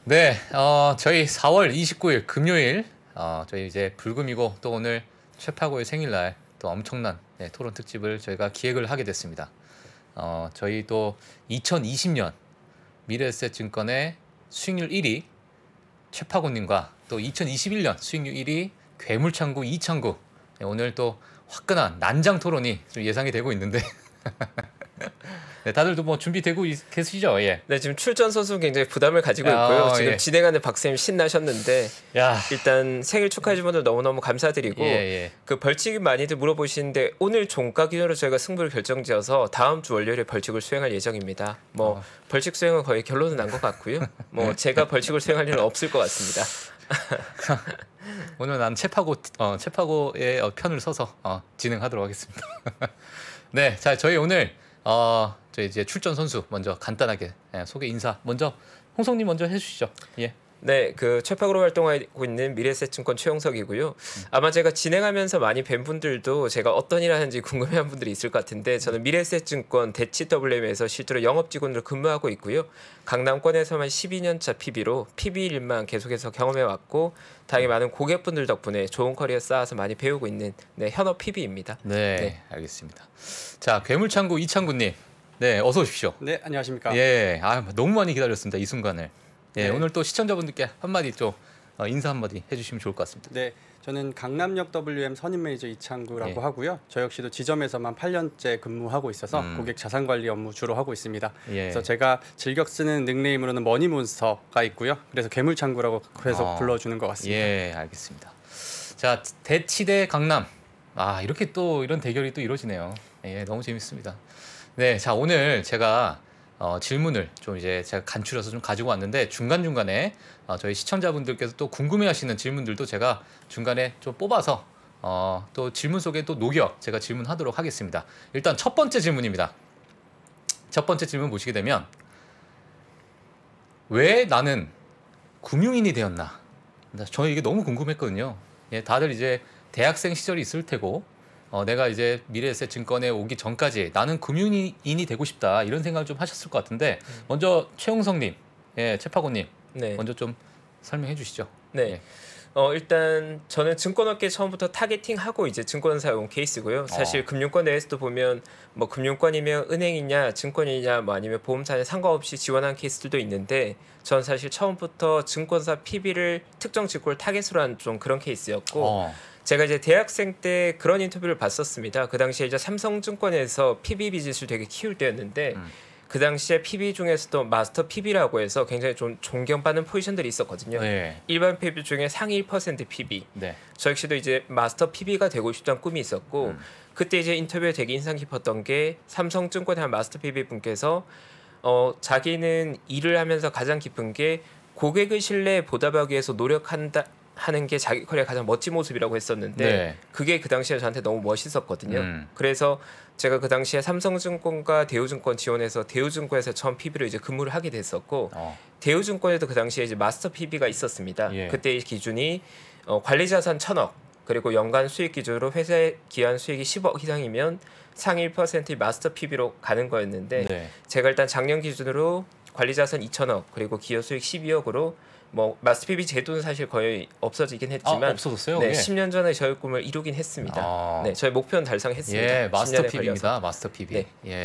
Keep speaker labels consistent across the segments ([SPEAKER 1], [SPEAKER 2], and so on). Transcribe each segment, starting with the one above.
[SPEAKER 1] 네, 저희 4월 29일 금요일, 저희 이제 불금이고 또 오늘 최파고의 생일날 또 엄청난 토론 특집을 저희가 기획을 하게 됐습니다. 저희 또 2020년 미래에셋증권의 수익률 1위 최파고님과 또 2021년 수익률 1위 괴물창구 이창구, 오늘 또 화끈한 난장 토론이 좀 예상이 되고 있는데 네, 다들도 뭐 준비되고 계시죠? 예.
[SPEAKER 2] 네, 지금 출전 선수 굉장히 부담을 가지고 있고요. 지금
[SPEAKER 1] 예.
[SPEAKER 2] 진행하는 박쌤 신나셨는데 일단 생일 축하해 준 분들 너무너무 감사드리고 그 벌칙이 많이들 물어보시는데 오늘 종가 기준으로 저희가 승부를 결정지어서 다음 주 월요일에 벌칙을 수행할 예정입니다. 뭐 벌칙 수행은 거의 결론은 난 것 같고요. 뭐 제가 벌칙을 수행할 일은 없을 것 같습니다.
[SPEAKER 1] 오늘 난 최파고의 편을 서서 진행하도록 하겠습니다. 네, 자 저희 오늘 저희 이제 출전 선수 먼저 간단하게 소개 인사 먼저 홍성님 먼저 해주시죠. 예.
[SPEAKER 2] 네, 그 최파고로 활동하고 있는 미래에셋증권 최용석이고요. 아마 제가 진행하면서 많이 뵌 분들도 제가 어떤 일 하는지 궁금해한 분들이 있을 것 같은데 저는 미래에셋증권 대치WM에서 실제로 영업직원으로 근무하고 있고요. 강남권에서만 12년차 PB로 PB 일만 계속해서 경험해왔고 다행히 많은 고객분들 덕분에 좋은 커리어 쌓아서 많이 배우고 있는 현업 PB입니다.
[SPEAKER 1] 네, 알겠습니다. 자, 괴물창구 이창구님, 네, 어서 오십시오.
[SPEAKER 3] 네, 안녕하십니까.
[SPEAKER 1] 예, 너무 많이 기다렸습니다 이 순간을. 예, 오늘 또 시청자분들께 한마디 좀 인사 한마디 해주시면 좋을 것 같습니다.
[SPEAKER 3] 네, 저는 강남역 WM 선임 매니저 이창구라고 하고요. 저 역시도 지점에서만 8년째 근무하고 있어서 고객 자산 관리 업무 주로 하고 있습니다. 그래서 제가 즐겨 쓰는 닉네임으로는 머니몬스터가 있고요. 그래서 괴물창구라고 계속 불러주는 것 같습니다.
[SPEAKER 1] 예, 알겠습니다. 자, 대치 대 강남. 이렇게 또 이런 대결이 또 이루어지네요. 예, 너무 재밌습니다. 네, 자 오늘 제가 질문을 좀 이제 제가 간추려서 좀 가지고 왔는데 중간중간에 저희 시청자분들께서 또 궁금해하시는 질문들도 제가 중간에 좀 뽑아서 또 질문 속에 또 녹여 제가 질문하도록 하겠습니다. 일단 첫 번째 질문입니다. 첫 번째 질문 보시게 되면 왜 나는 금융인이 되었나? 저는 이게 너무 궁금했거든요. 예, 다들 이제 대학생 시절이 있을 테고 내가 이제 미래에셋증권에 오기 전까지 나는 금융인이 되고 싶다 이런 생각을 좀 하셨을 것 같은데 먼저 최용석님, 최파고님 먼저 좀 설명해 주시죠.
[SPEAKER 2] 네.
[SPEAKER 1] 예.
[SPEAKER 2] 일단 저는 증권업계 처음부터 타겟팅하고 이제 증권사에 온 케이스고요. 사실 금융권 내에서도 보면 뭐 금융권이면 은행이냐 증권이냐 뭐 아니면 보험사냐 상관없이 지원한 케이스들도 있는데 전 사실 처음부터 증권사 PB를 특정 직구를 타겟으로 한 좀 그런 케이스였고 제가 이제 대학생 때 그런 인터뷰를 봤었습니다. 그 당시에 이제 삼성증권에서 PB 비즈니스를 되게 키울 때였는데 그 당시에 PB 중에서도 마스터 PB라고 해서 굉장히 좀 존경받는 포지션들이 있었거든요. 일반 PB 중에 상위 1% PB. 저 역시도 이제 마스터 PB가 되고 싶다는 꿈이 있었고 그때 이제 인터뷰에 되게 인상 깊었던 게 삼성증권의 한 마스터 PB 분께서 자기는 일을 하면서 가장 기쁜 게 고객의 신뢰에 보답하기 위해서 노력한다. 하는 게 자기 커리어의 가장 멋진 모습이라고 했었는데 그게 그 당시에 저한테 너무 멋있었거든요. 그래서 제가 그 당시에 삼성증권과 대우증권 지원해서 대우증권에서 처음 PB로 이제 근무를 하게 됐었고 대우증권에도 그 당시에 이제 마스터 PB가 있었습니다. 그때의 기준이 관리자산 1,000억 그리고 연간 수익 기준으로 회사의 기한 수익이 10억 이상이면 상위 1%의 마스터 PB로 가는 거였는데 제가 일단 작년 기준으로 관리자산 2,000억 그리고 기여 수익 12억으로 뭐 마스터 PB 제도는 사실 거의 없어지긴 했지만
[SPEAKER 1] 없어졌어요?
[SPEAKER 2] 네, 10년 전에 저희 꿈을 이루긴 했습니다. 네, 저희 목표는 달성했습니다.
[SPEAKER 1] 예, 마스터 PB입니다. 마스터 PB.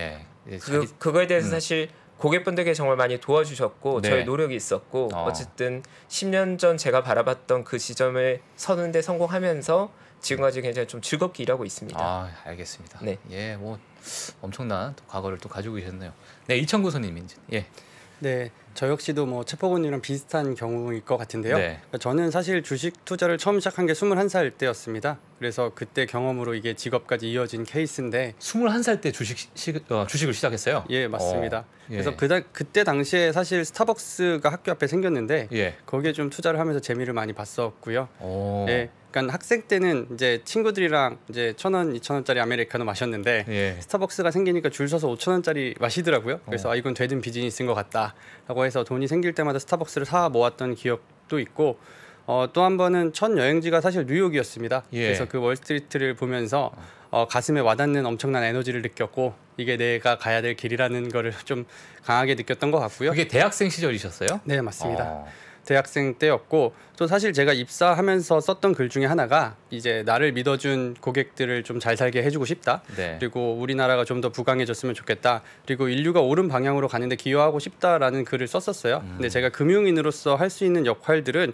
[SPEAKER 2] 그거에 대해서 사실 고객분들께 정말 많이 도와주셨고 저희 노력이 있었고 어쨌든 10년 전 제가 바라봤던 그 지점에 서는데 성공하면서 지금까지 굉장히 좀 즐겁게 일하고 있습니다.
[SPEAKER 1] 알겠습니다.
[SPEAKER 2] 네,
[SPEAKER 1] 예, 뭐 엄청난 또 과거를 또 가지고 계셨네요. 네, 이창구 선생님. 예.
[SPEAKER 3] 네, 저 역시도 뭐 최파고님이랑 비슷한 경우일 것 같은데요. 저는 사실 주식 투자를 처음 시작한 게 21살 때였습니다. 그래서 그때 경험으로 이게 직업까지 이어진 케이스인데
[SPEAKER 1] 21살 때 주식을 시작했어요?
[SPEAKER 3] 예, 맞습니다. 그래서 그때 당시에 사실 스타벅스가 학교 앞에 생겼는데 거기에 좀 투자를 하면서 재미를 많이 봤었고요. 예, 그러니까 학생 때는 이제 친구들이랑 이제 1,000원, 2,000원짜리 아메리카노 마셨는데 스타벅스가 생기니까 줄 서서 5,000원짜리 마시더라고요. 그래서 이건 되든 비즈니스인 것 같다라고 해서 돈이 생길 때마다 스타벅스를 사 모았던 기억도 있고 또 한 번은 첫 여행지가 사실 뉴욕이었습니다. 그래서 그 월스트리트를 보면서 가슴에 와닿는 엄청난 에너지를 느꼈고 이게 내가 가야 될 길이라는 거를 좀 강하게 느꼈던 것 같고요.
[SPEAKER 1] 그게 대학생 시절이셨어요?
[SPEAKER 3] 네, 맞습니다. 대학생 때였고 또 사실 제가 입사하면서 썼던 글 중에 하나가 이제 나를 믿어준 고객들을 좀 잘 살게 해주고 싶다.
[SPEAKER 1] 네.
[SPEAKER 3] 그리고 우리나라가 좀 더 부강해졌으면 좋겠다. 그리고 인류가 옳은 방향으로 가는데 기여하고 싶다라는 글을 썼었어요. 근데 제가 금융인으로서 할 수 있는 역할들은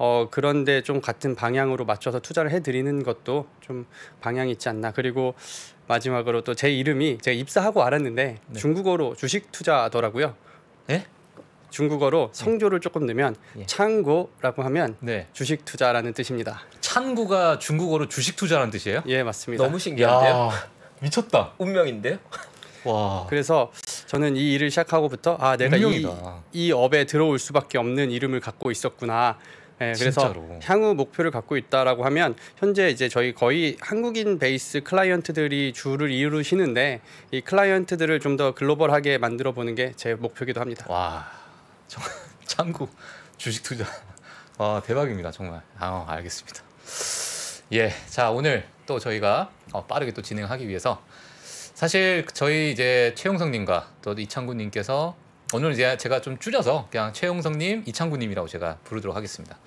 [SPEAKER 3] 그런데 좀 같은 방향으로 맞춰서 투자를 해드리는 것도 좀 방향이 있지 않나. 그리고 마지막으로 또 제 이름이 제가 입사하고 알았는데
[SPEAKER 1] 네.
[SPEAKER 3] 중국어로 주식 투자더라고요.
[SPEAKER 1] 네?
[SPEAKER 3] 중국어로 성조를 조금 넣으면 창구라고 하면
[SPEAKER 1] 네.
[SPEAKER 3] 주식 투자라는 뜻입니다.
[SPEAKER 1] 찬구가 중국어로 주식 투자라는 뜻이에요?
[SPEAKER 3] 예, 맞습니다.
[SPEAKER 2] 너무 신기한데요?
[SPEAKER 1] 야, 미쳤다.
[SPEAKER 2] 운명인데요?
[SPEAKER 1] 와.
[SPEAKER 3] 그래서 저는 이 일을 시작하고부터 내가 이 업에 들어올 수밖에 없는 이름을 갖고 있었구나. 네, 그래서
[SPEAKER 1] 진짜로.
[SPEAKER 3] 향후 목표를 갖고 있다라고 하면 현재 이제 저희 거의 한국인 베이스 클라이언트들이 주를 이루시는데 이 클라이언트들을 좀 더 글로벌하게 만들어 보는 게 제 목표이기도 합니다.
[SPEAKER 1] 와, 정말 창구 주식 투자. 와, 대박입니다, 정말. 알겠습니다. 예, 자 오늘 또 저희가 빠르게 또 진행하기 위해서 사실 저희 이제 최용성님과 또 이창구님께서 오늘 이제 제가 좀 줄여서 그냥 최용성님, 이창구님이라고 제가 부르도록 하겠습니다.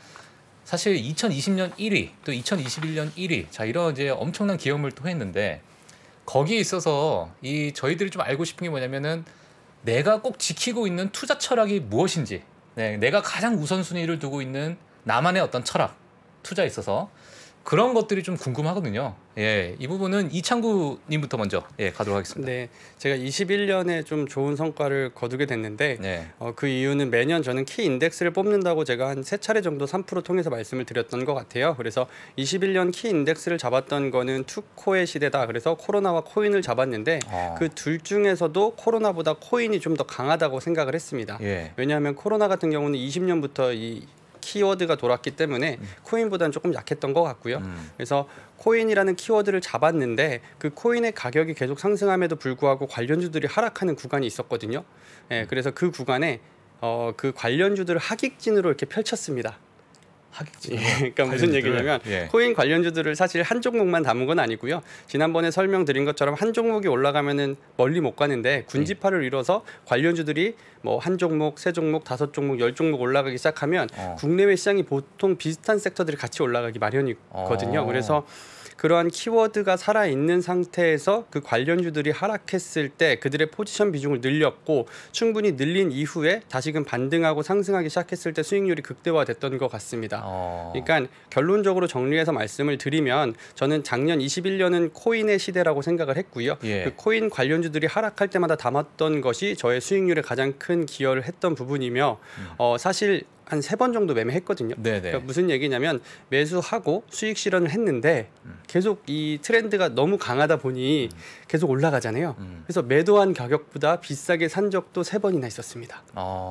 [SPEAKER 1] 사실 2020년 1위, 또 2021년 1위, 자 이런 이제 엄청난 기염을 또 했는데 거기에 있어서 이 저희들이 좀 알고 싶은 게 뭐냐면은 내가 꼭 지키고 있는 투자 철학이 무엇인지, 네, 내가 가장 우선순위를 두고 있는 나만의 어떤 철학, 투자에 있어서 그런 것들이 좀 궁금하거든요. 예, 이 부분은 이창구님부터 먼저 가도록 하겠습니다.
[SPEAKER 3] 네, 제가 21년에 좀 좋은 성과를 거두게 됐는데
[SPEAKER 1] 네.
[SPEAKER 3] 그 이유는 매년 저는 키 인덱스를 뽑는다고 제가 한 3차례 정도 3% 통해서 말씀을 드렸던 것 같아요. 그래서 21년 키 인덱스를 잡았던 거는 투코의 시대다. 그래서 코로나와 코인을 잡았는데 그 둘 중에서도 코로나보다 코인이 좀 더 강하다고 생각을 했습니다.
[SPEAKER 1] 예.
[SPEAKER 3] 왜냐하면 코로나 같은 경우는 20년부터 이 키워드가 돌았기 때문에 코인보다는 조금 약했던 것 같고요. 그래서 코인이라는 키워드를 잡았는데 그 코인의 가격이 계속 상승함에도 불구하고 관련주들이 하락하는 구간이 있었거든요. 예, 그래서 그 구간에 그 관련주들을 하객진으로 이렇게 펼쳤습니다.
[SPEAKER 1] 하객진.
[SPEAKER 3] 그러니까 무슨 얘기냐면 코인 관련주들을 사실 한 종목만 담은 건 아니고요. 지난번에 설명드린 것처럼 한 종목이 올라가면은 멀리 못 가는데 군지파를 이뤄서 관련주들이 뭐 한 종목, 세 종목, 5종목, 10종목 올라가기 시작하면 국내외 시장이 보통 비슷한 섹터들이 같이 올라가기 마련이거든요. 그래서 그러한 키워드가 살아있는 상태에서 그 관련주들이 하락했을 때 그들의 포지션 비중을 늘렸고 충분히 늘린 이후에 다시금 반등하고 상승하기 시작했을 때 수익률이 극대화됐던 것 같습니다. 그러니까 결론적으로 정리해서 말씀을 드리면 저는 작년 21년은 코인의 시대라고 생각을 했고요. 그 코인 관련주들이 하락할 때마다 담았던 것이 저의 수익률에 가장 큰 기여를 했던 부분이며 사실 한 3번 정도 매매했거든요. 그러니까 무슨 얘기냐면 매수하고 수익 실현을 했는데 계속 이 트렌드가 너무 강하다 보니 계속 올라가잖아요. 그래서 매도한 가격보다 비싸게 산 적도 3번이나 있었습니다.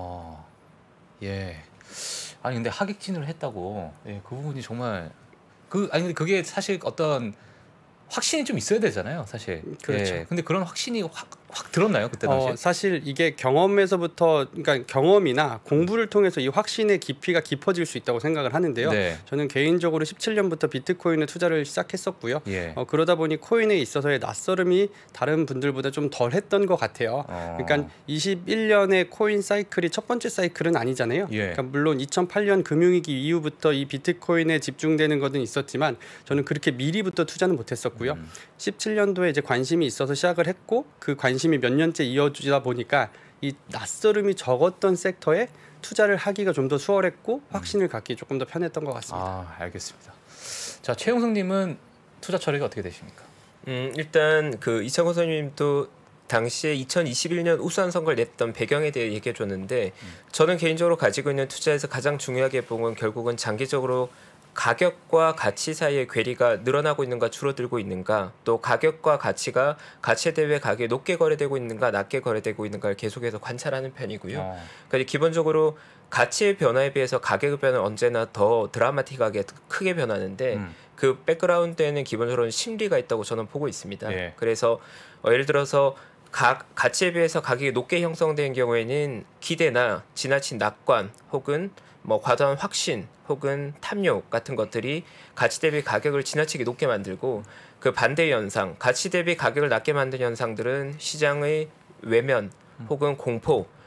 [SPEAKER 1] 예. 아니 근데 하객진을 했다고. 예, 그 부분이 정말 근데 그게 사실 어떤 확신이 좀 있어야 되잖아요, 사실.
[SPEAKER 3] 그렇죠.
[SPEAKER 1] 예, 근데 그런 확신이 확 들었나요, 그때 당시에?
[SPEAKER 3] 사실 이게 경험에서부터, 그러니까 경험이나 공부를 통해서 이 확신의 깊이가 깊어질 수 있다고 생각을 하는데요. 저는 개인적으로 17년부터 비트코인에 투자를 시작했었고요. 그러다 보니 코인에 있어서의 낯설음이 다른 분들보다 좀 덜했던 것 같아요. 그러니까 21년의 코인 사이클이 첫 번째 사이클은 아니잖아요. 그러니까 물론 2008년 금융위기 이후부터 이 비트코인에 집중되는 것은 있었지만 저는 그렇게 미리부터 투자는 못했었고. 17년도에 이제 관심이 있어서 시작을 했고 그 관심이 몇 년째 이어지다 보니까 이 낯설음이 적었던 섹터에 투자를 하기가 좀 더 수월했고 확신을 갖기 조금 더 편했던 것 같습니다.
[SPEAKER 1] 알겠습니다. 자, 최용성님은 투자 철학이 어떻게 되십니까?
[SPEAKER 2] 일단 그 이창호 선생님도 당시에 2021년 우수한 성과를 냈던 배경에 대해 얘기해 줬는데 저는 개인적으로 가지고 있는 투자에서 가장 중요하게 본 건 결국은 장기적으로 가격과 가치 사이의 괴리가 늘어나고 있는가 줄어들고 있는가, 또 가격과 가치가 가치에 대해 가격이 높게 거래되고 있는가 낮게 거래되고 있는가를 계속해서 관찰하는 편이고요. 그러니까 기본적으로 가치의 변화에 비해서 가격의 변화는 언제나 더 드라마틱하게 크게 변하는데 그 백그라운드에는 기본적으로 심리가 있다고 저는 보고 있습니다. 그래서 예를 들어서 가치에 비해서 가격이 높게 형성된 경우에는 기대나 지나친 낙관 혹은 뭐 과도한 확신 혹은 탐욕 같은 것들이 가치 대비 가격을 지나치게 높게 만들고 그 반대의 현상, 가치 대비 가격을 낮게 만드는 현상들은 시장의 외면 혹은 공포,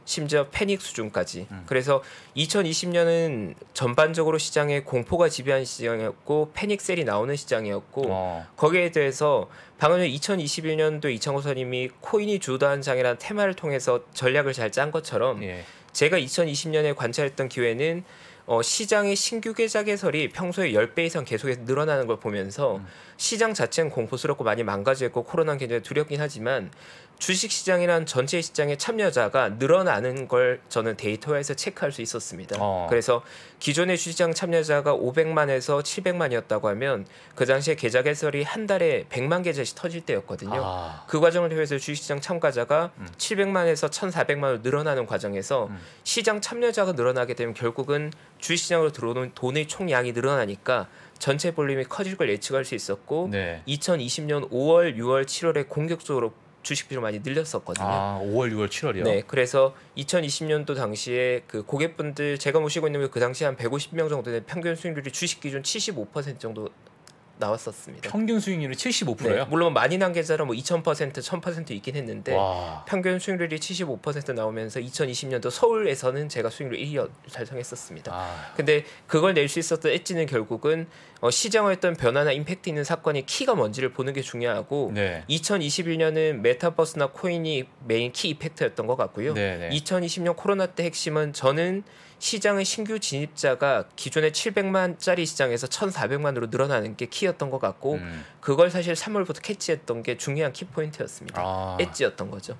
[SPEAKER 2] 심지어 패닉 수준까지. 그래서 2020년은 전반적으로 시장에 공포가 지배한 시장이었고 패닉셀이 나오는 시장이었고 거기에 대해서 방금 전 2021년도 이창호 선임이 코인이 주도한 장이라는 테마를 통해서 전략을 잘 짠 것처럼 제가 2020년에 관찰했던 기회는 시장의 신규 계좌 개설이 평소에 10배 이상 계속해서 늘어나는 걸 보면서 시장 자체는 공포스럽고 많이 망가져 있고 코로나는 굉장히 두렵긴 하지만 주식시장이란 전체 시장의 참여자가 늘어나는 걸 저는 데이터에서 체크할 수 있었습니다. 그래서 기존의 주식시장 참여자가 500만에서 700만이었다고 하면 그 당시에 계좌 개설이 한 달에 100만 계좌씩 터질 때였거든요. 그 과정을 통해서 주식시장 참가자가 700만에서 1,400만으로 늘어나는 과정에서 시장 참여자가 늘어나게 되면 결국은 주식시장으로 들어오는 돈의 총량이 늘어나니까 전체 볼륨이 커질 걸 예측할 수 있었고 2020년 5월, 6월, 7월에 공격적으로 주식 비율 많이 늘렸었거든요.
[SPEAKER 1] 5월, 6월, 7월이요?
[SPEAKER 2] 네, 그래서 2020년도 당시에 그 고객분들 제가 모시고 있는 그 당시에 한 150명 정도 된 평균 수익률이 주식 기준 75% 정도 나왔었습니다.
[SPEAKER 1] 평균 수익률이 75%요?
[SPEAKER 2] 네, 물론 많이 난 계좌는 뭐 2000%, 1000% 있긴 했는데 평균 수익률이 75% 나오면서 2020년도 서울에서는 제가 수익률 1위 달성했었습니다. 근데 그걸 낼 수 있었던 엣지는 결국은 시장에 어떤 변화나 임팩트 있는 사건이 키가 뭔지를 보는 게 중요하고 2021년은 메타버스나 코인이 메인 키 이펙트였던 것 같고요. 2020년 코로나 때 핵심은 저는 시장의 신규 진입자가 기존의 700만짜리 시장에서 1,400만으로 늘어나는 게 키였던 것 같고 그걸 사실 3월부터 캐치했던 게 중요한 키포인트였습니다. 엣지였던 거죠.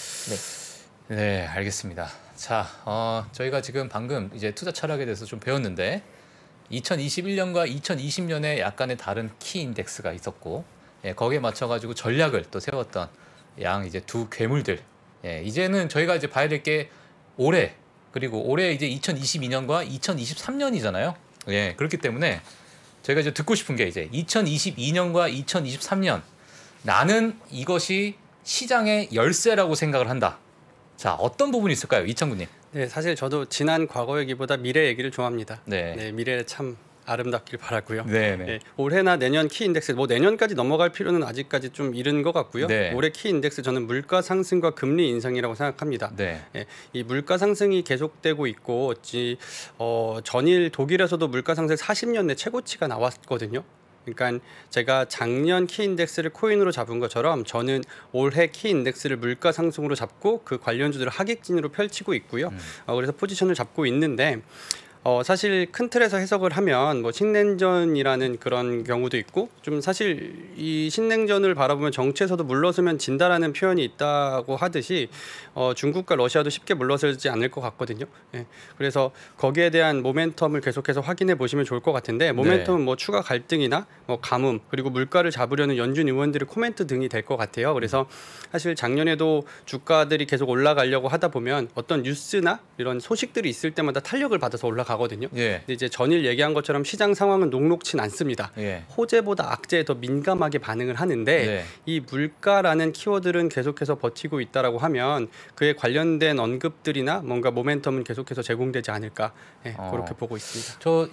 [SPEAKER 1] 네, 알겠습니다. 자, 저희가 지금 방금 이제 투자 철학에 대해서 좀 배웠는데 2021년과 2020년에 약간의 다른 키 인덱스가 있었고 거기에 맞춰가지고 전략을 또 세웠던 이제 두 괴물들. 이제는 저희가 이제 봐야 될 게 올해 그리고 올해 이제 2022년과 2023년이잖아요. 그렇기 때문에 저희가 이제 듣고 싶은 게 이제 2022년과 2023년 나는 이것이 시장의 열쇠라고 생각을 한다. 자, 어떤 부분이 있을까요, 이창구님?
[SPEAKER 3] 네, 사실 저도 지난 과거 얘기보다 미래 얘기를 좋아합니다. 미래에 참 아름답길 바라고요. 올해나 내년 키 인덱스 뭐 내년까지 넘어갈 필요는 아직까지 좀 이른 것 같고요. 올해 키 인덱스 저는 물가 상승과 금리 인상이라고 생각합니다. 이 물가 상승이 계속되고 있고 전일 독일에서도 물가 상승 40년 내 최고치가 나왔거든요. 그러니까 제가 작년 키 인덱스를 코인으로 잡은 것처럼 저는 올해 키 인덱스를 물가 상승으로 잡고 그 관련주들을 하객진으로 펼치고 있고요. 그래서 포지션을 잡고 있는데 사실 큰 틀에서 해석을 하면 뭐 신냉전이라는 그런 경우도 있고 좀 사실 이 신냉전을 바라보면 정치에서도 물러서면 진다라는 표현이 있다고 하듯이 중국과 러시아도 쉽게 물러서지 않을 것 같거든요. 그래서 거기에 대한 모멘텀을 계속해서 확인해 보시면 좋을 것 같은데 모멘텀은 뭐 추가 갈등이나 뭐 가뭄 그리고 물가를 잡으려는 연준 의원들의 코멘트 등이 될 것 같아요. 그래서 사실 작년에도 주가들이 계속 올라가려고 하다 보면 어떤 뉴스나 이런 소식들이 있을 때마다 탄력을 받아서 올라가거든요. 근데 이제 전일 얘기한 것처럼 시장 상황은 녹록진 않습니다. 호재보다 악재에 더 민감하게 반응을 하는데 이 물가라는 키워드는 계속해서 버티고 있다라고 하면 그에 관련된 언급들이나 뭔가 모멘텀은 계속해서 제공되지 않을까 그렇게 보고 있습니다.
[SPEAKER 1] 저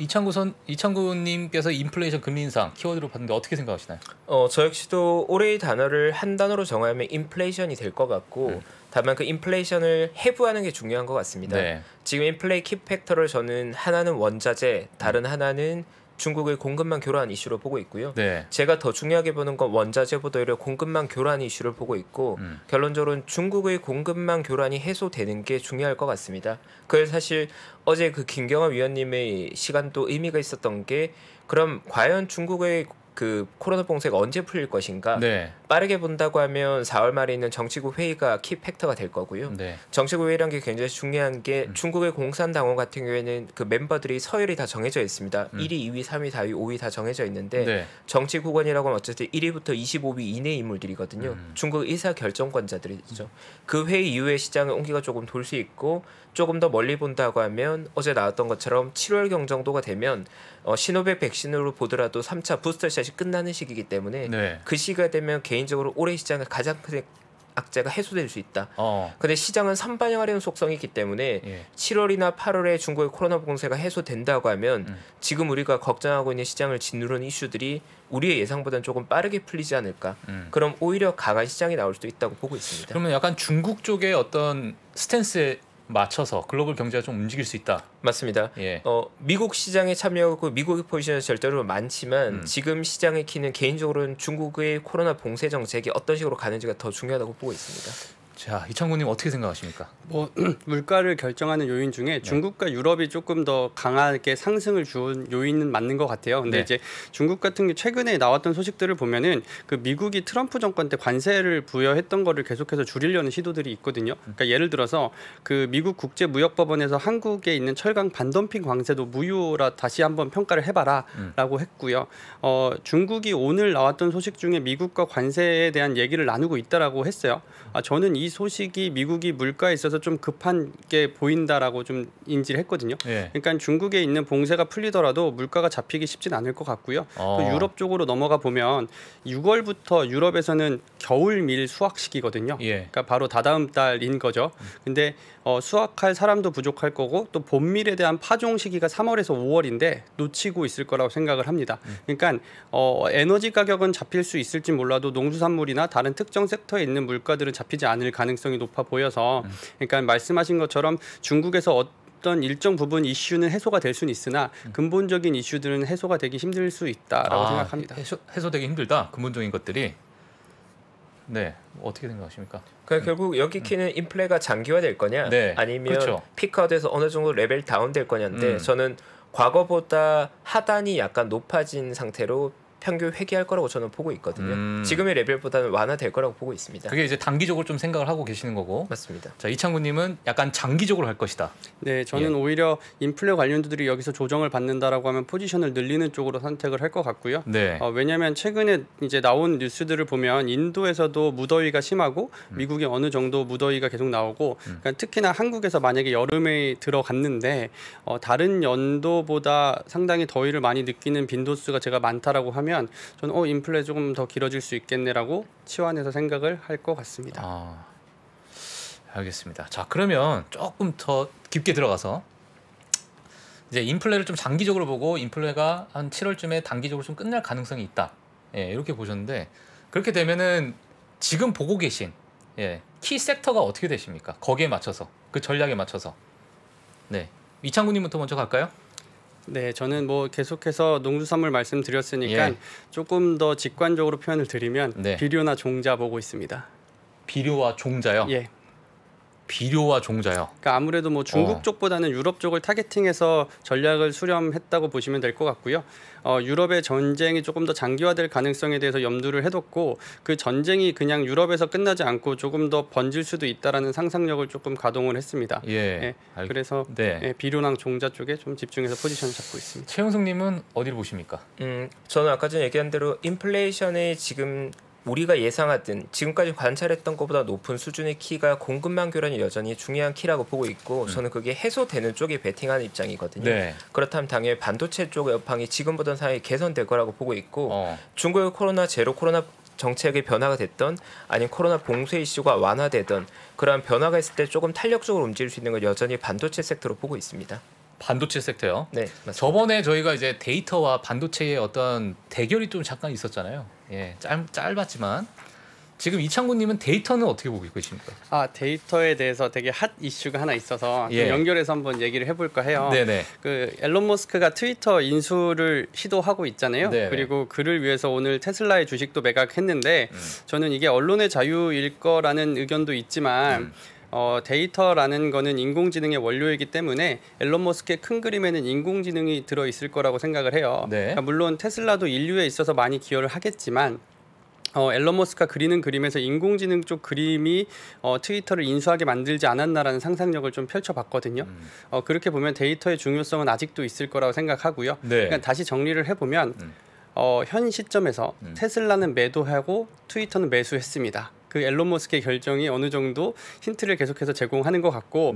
[SPEAKER 1] 이창구님께서 인플레이션 금리 인상 키워드로 봤는데 어떻게 생각하시나요?
[SPEAKER 2] 저 역시도 올해의 단어를 한 단어로 정하면 인플레이션이 될 것 같고 다만 그 인플레이션을 해부하는 게 중요한 것 같습니다. 지금 인플레이 키 팩터를 저는 하나는 원자재, 다른 하나는 중국의 공급망 교란 이슈로 보고 있고요. 제가 더 중요하게 보는 건 원자재보다 오히려 공급망 교란 이슈를 보고 있고 결론적으로는 중국의 공급망 교란이 해소되는 게 중요할 것 같습니다. 그래서 사실 어제 그 김경화 위원님의 시간도 의미가 있었던 게 그럼 과연 중국의 그 코로나 봉쇄가 언제 풀릴 것인가 빠르게 본다고 하면 4월 말에 있는 정치국 회의가 키 팩터가 될 거고요. 정치국 회의라는 게 굉장히 중요한 게 중국의 공산당원 같은 경우에는 그 멤버들이 서열이 다 정해져 있습니다. 1위, 2위, 3위, 4위, 5위 다 정해져 있는데 정치국원이라고 하면 어쨌든 1위부터 25위 이내 인물들이거든요. 중국 의사결정권자들이죠. 그 회의 이후에 시장의 온기가 조금 돌 수 있고 조금 더 멀리 본다고 하면 어제 나왔던 것처럼 7월경 정도가 되면 시노백 백신으로 보더라도 3차 부스터샷이 끝나는 시기이기 때문에 그 시기가 되면 개인적으로 올해 시장의 가장 큰 악재가 해소될 수 있다. 근데 시장은 선반영하려는 속성이 있기 때문에 7월이나 8월에 중국의 코로나 봉쇄가 해소된다고 하면 지금 우리가 걱정하고 있는 시장을 짓누르는 이슈들이 우리의 예상보다는 조금 빠르게 풀리지 않을까. 그럼 오히려 강한 시장이 나올 수도 있다고 보고 있습니다.
[SPEAKER 1] 그러면 약간 중국 쪽의 어떤 스탠스에 맞춰서 글로벌 경제가 좀 움직일 수 있다.
[SPEAKER 2] 맞습니다.
[SPEAKER 1] 예.
[SPEAKER 2] 미국 시장에 참여하고 미국의 포지션은 절대로 많지만 지금 시장의 키는 개인적으로는 중국의 코로나 봉쇄 정책이 어떤 식으로 가는지가 더 중요하다고 보고 있습니다.
[SPEAKER 1] 자, 이창구님 어떻게 생각하십니까?
[SPEAKER 3] 물가를 결정하는 요인 중에 중국과 유럽이 조금 더 강하게 상승을 준 요인은 맞는 것 같아요. 근데 이제 중국 같은 게 최근에 나왔던 소식들을 보면은 그 미국이 트럼프 정권 때 관세를 부여했던 거를 계속해서 줄이려는 시도들이 있거든요. 그러니까 예를 들어서 그 미국 국제무역법원에서 한국에 있는 철강 반덤핑 관세도 무효라 다시 한번 평가를 해봐라라고 했고요. 중국이 오늘 나왔던 소식 중에 미국과 관세에 대한 얘기를 나누고 있다라고 했어요. 저는 이 소식이 미국이 물가에 있어서 좀 급한 게 보인다라고 좀 인지를 했거든요. 그러니까 중국에 있는 봉쇄가 풀리더라도 물가가 잡히기 쉽진 않을 것 같고요. 또 유럽 쪽으로 넘어가 보면 6월부터 유럽에서는 겨울 밀 수확 시기거든요. 그러니까 바로 다다음 달인 거죠. 근데 수확할 사람도 부족할 거고 또 봄밀에 대한 파종 시기가 3월에서 5월인데 놓치고 있을 거라고 생각을 합니다. 그러니까 에너지 가격은 잡힐 수 있을지 몰라도 농수산물이나 다른 특정 섹터에 있는 물가들은 잡히지 않을 가능성이 높아 보여서 그러니까 말씀하신 것처럼 중국에서 어떤 일정 부분 이슈는 해소가 될 수는 있으나 근본적인 이슈들은 해소가 되기 힘들 수 있다라고 생각합니다.
[SPEAKER 1] 해소되기 힘들다. 근본적인 것들이. 네, 어떻게 생각하십니까?
[SPEAKER 2] 그러니까 결국 여기 키는 인플레가 장기화될 거냐, 아니면
[SPEAKER 1] 그렇죠.
[SPEAKER 2] 피크아웃에서 어느 정도 레벨 다운될 거냐인데 저는 과거보다 하단이 약간 높아진 상태로 평균 회귀할 거라고 저는 보고 있거든요. 지금의 레벨보다는 완화될 거라고 보고 있습니다.
[SPEAKER 1] 그게 이제 단기적으로 좀 생각을 하고 계시는 거고.
[SPEAKER 2] 맞습니다.
[SPEAKER 1] 자, 이창구님은 약간 장기적으로 할 것이다.
[SPEAKER 3] 네, 저는 오히려 인플레 관련주들이 여기서 조정을 받는다라고 하면 포지션을 늘리는 쪽으로 선택을 할 것 같고요. 왜냐하면 최근에 이제 나온 뉴스들을 보면 인도에서도 무더위가 심하고 미국이 어느 정도 무더위가 계속 나오고 그러니까 특히나 한국에서 만약에 여름에 들어갔는데 다른 연도보다 상당히 더위를 많이 느끼는 빈도수가 제가 많다라고 하면 저는 인플레 조금 더 길어질 수 있겠네라고 치환해서 생각을 할 것 같습니다.
[SPEAKER 1] 알겠습니다. 자, 그러면 조금 더 깊게 들어가서 이제 인플레를 좀 장기적으로 보고 인플레가 한 7월쯤에 단기적으로 좀 끝날 가능성이 있다. 이렇게 보셨는데 그렇게 되면은 지금 보고 계신 키 섹터가 어떻게 되십니까? 거기에 맞춰서 그 전략에 맞춰서. 네, 이창구님부터 먼저 갈까요?
[SPEAKER 3] 네, 저는 계속해서 농수산물 말씀드렸으니까 조금 더 직관적으로 표현을 드리면 비료나 종자 보고 있습니다.
[SPEAKER 1] 비료와 종자요? 비료와 종자요.
[SPEAKER 3] 그러니까 아무래도 중국 쪽보다는 유럽 쪽을 타겟팅해서 전략을 수렴했다고 보시면 될 것 같고요. 유럽의 전쟁이 조금 더 장기화될 가능성에 대해서 염두를 해뒀고 그 전쟁이 그냥 유럽에서 끝나지 않고 조금 더 번질 수도 있다라는 상상력을 조금 가동을 했습니다. 그래서 비료랑 종자 쪽에 좀 집중해서 포지션을 잡고 있습니다.
[SPEAKER 1] 최영석님은 어디를 보십니까?
[SPEAKER 2] 저는 아까 전에 얘기한 대로 인플레이션의 지금 우리가 예상하던 지금까지 관찰했던 것보다 높은 수준의 키가 공급망 교란이 여전히 중요한 키라고 보고 있고 저는 그게 해소되는 쪽에 베팅하는 입장이거든요. 그렇다면 당연히 반도체 쪽의 여파이 지금보다는 상당히 개선될 거라고 보고 있고 중국의 코로나 제로 코로나 정책의 변화가 됐던 아니면 코로나 봉쇄 이슈가 완화되던 그러한 변화가 있을 때 조금 탄력적으로 움직일 수 있는 건 여전히 반도체 섹터로 보고 있습니다.
[SPEAKER 1] 반도체 섹터요?
[SPEAKER 2] 네, 맞습니다.
[SPEAKER 1] 저번에 저희가 이제 데이터와 반도체의 어떤 대결이 좀 잠깐 있었잖아요. 짧았지만 지금 이창구님은 데이터는 어떻게 보고 계십니까?
[SPEAKER 3] 데이터에 대해서 되게 핫 이슈가 하나 있어서 연결해서 한번 얘기를 해볼까 해요. 그 앨런 머스크가 트위터 인수를 시도하고 있잖아요. 그리고 그를 위해서 오늘 테슬라의 주식도 매각했는데 저는 이게 언론의 자유일 거라는 의견도 있지만 데이터라는 거는 인공지능의 원료이기 때문에 앨런 머스크의 큰 그림에는 인공지능이 들어있을 거라고 생각을 해요. 그러니까 물론 테슬라도 인류에 있어서 많이 기여를 하겠지만 앨런 머스크가 그리는 그림에서 인공지능 쪽 그림이 트위터를 인수하게 만들지 않았나라는 상상력을 좀 펼쳐봤거든요. 그렇게 보면 데이터의 중요성은 아직도 있을 거라고 생각하고요. 그러니까 다시 정리를 해보면 현 시점에서 테슬라는 매도하고 트위터는 매수했습니다. 그 앨런 머스크의 결정이 어느 정도 힌트를 계속해서 제공하는 것 같고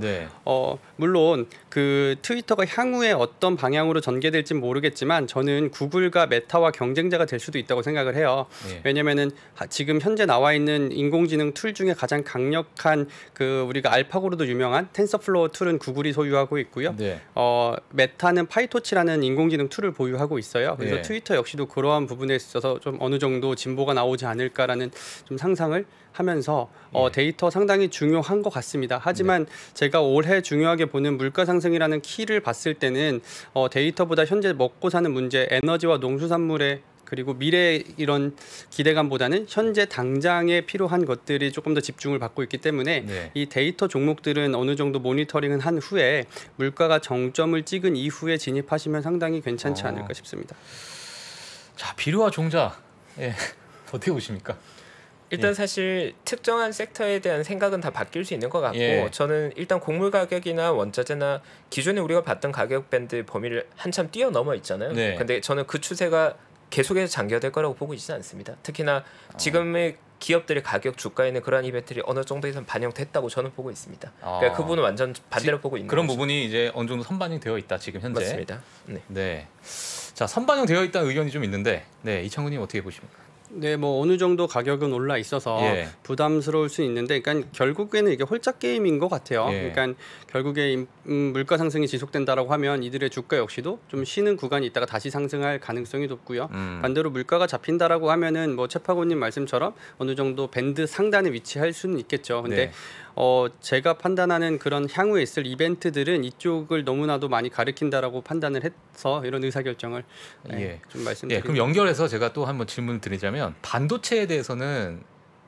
[SPEAKER 3] 물론 그 트위터가 향후에 어떤 방향으로 전개될지는 모르겠지만 저는 구글과 메타와 경쟁자가 될 수도 있다고 생각을 해요. 왜냐면은 지금 현재 나와 있는 인공지능 툴 중에 가장 강력한 그 우리가 알파고로도 유명한 텐서플로우 툴은 구글이 소유하고 있고요. 메타는 파이토치라는 인공지능 툴을 보유하고 있어요. 그래서 트위터 역시도 그러한 부분에 있어서 좀 어느 정도 진보가 나오지 않을까라는 좀 상상을 하면서 데이터 상당히 중요한 것 같습니다. 하지만 제가 올해 중요하게 보는 물가 상승이라는 키를 봤을 때는 데이터보다 현재 먹고 사는 문제, 에너지와 농수산물의 그리고 미래 이런 기대감보다는 현재 당장에 필요한 것들이 조금 더 집중을 받고 있기 때문에 이 데이터 종목들은 어느 정도 모니터링은 한 후에 물가가 정점을 찍은 이후에 진입하시면 상당히 괜찮지 않을까 싶습니다.
[SPEAKER 1] 자, 비료와 종자 어떻게 보십니까?
[SPEAKER 2] 일단 사실 특정한 섹터에 대한 생각은 다 바뀔 수 있는 것 같고 저는 일단 곡물 가격이나 원자재나 기존에 우리가 봤던 가격 밴드 범위를 한참 뛰어넘어 있잖아요. 근데 저는 그 추세가 계속해서 장기화될 거라고 보고 있지는 않습니다. 특히나 지금의 기업들의 가격 주가에는 그러한 이벤트들이 어느 정도에선 반영됐다고 저는 보고 있습니다. 그러니까 그 부분은 완전 반대로 보고 있는
[SPEAKER 1] 그런
[SPEAKER 2] 거죠.
[SPEAKER 1] 부분이 이제 어느 정도 선반영되어 있다 지금 현재.
[SPEAKER 2] 맞습니다.
[SPEAKER 1] 네. 자, 선반영되어 있다는 의견이 좀 있는데, 이창구님 어떻게 보십니까?
[SPEAKER 3] 네, 뭐 어느 정도 가격은 올라 있어서 부담스러울 수 있는데, 그러니까 결국에는 이게 홀짝 게임인 것 같아요. 그러니까 결국에 물가 상승이 지속된다라고 하면 이들의 주가 역시도 좀 쉬는 구간이 있다가 다시 상승할 가능성이 높고요. 반대로 물가가 잡힌다라고 하면은 뭐 최파고님 말씀처럼 어느 정도 밴드 상단에 위치할 수는 있겠죠. 근데 제가 판단하는 그런 향후에 있을 이벤트들은 이쪽을 너무나도 많이 가리킨다라고 판단을 해서 이런 의사결정을 좀 말씀드립니다.
[SPEAKER 1] 그럼 연결해서 제가 또 한번 질문을 드리자면 반도체에 대해서는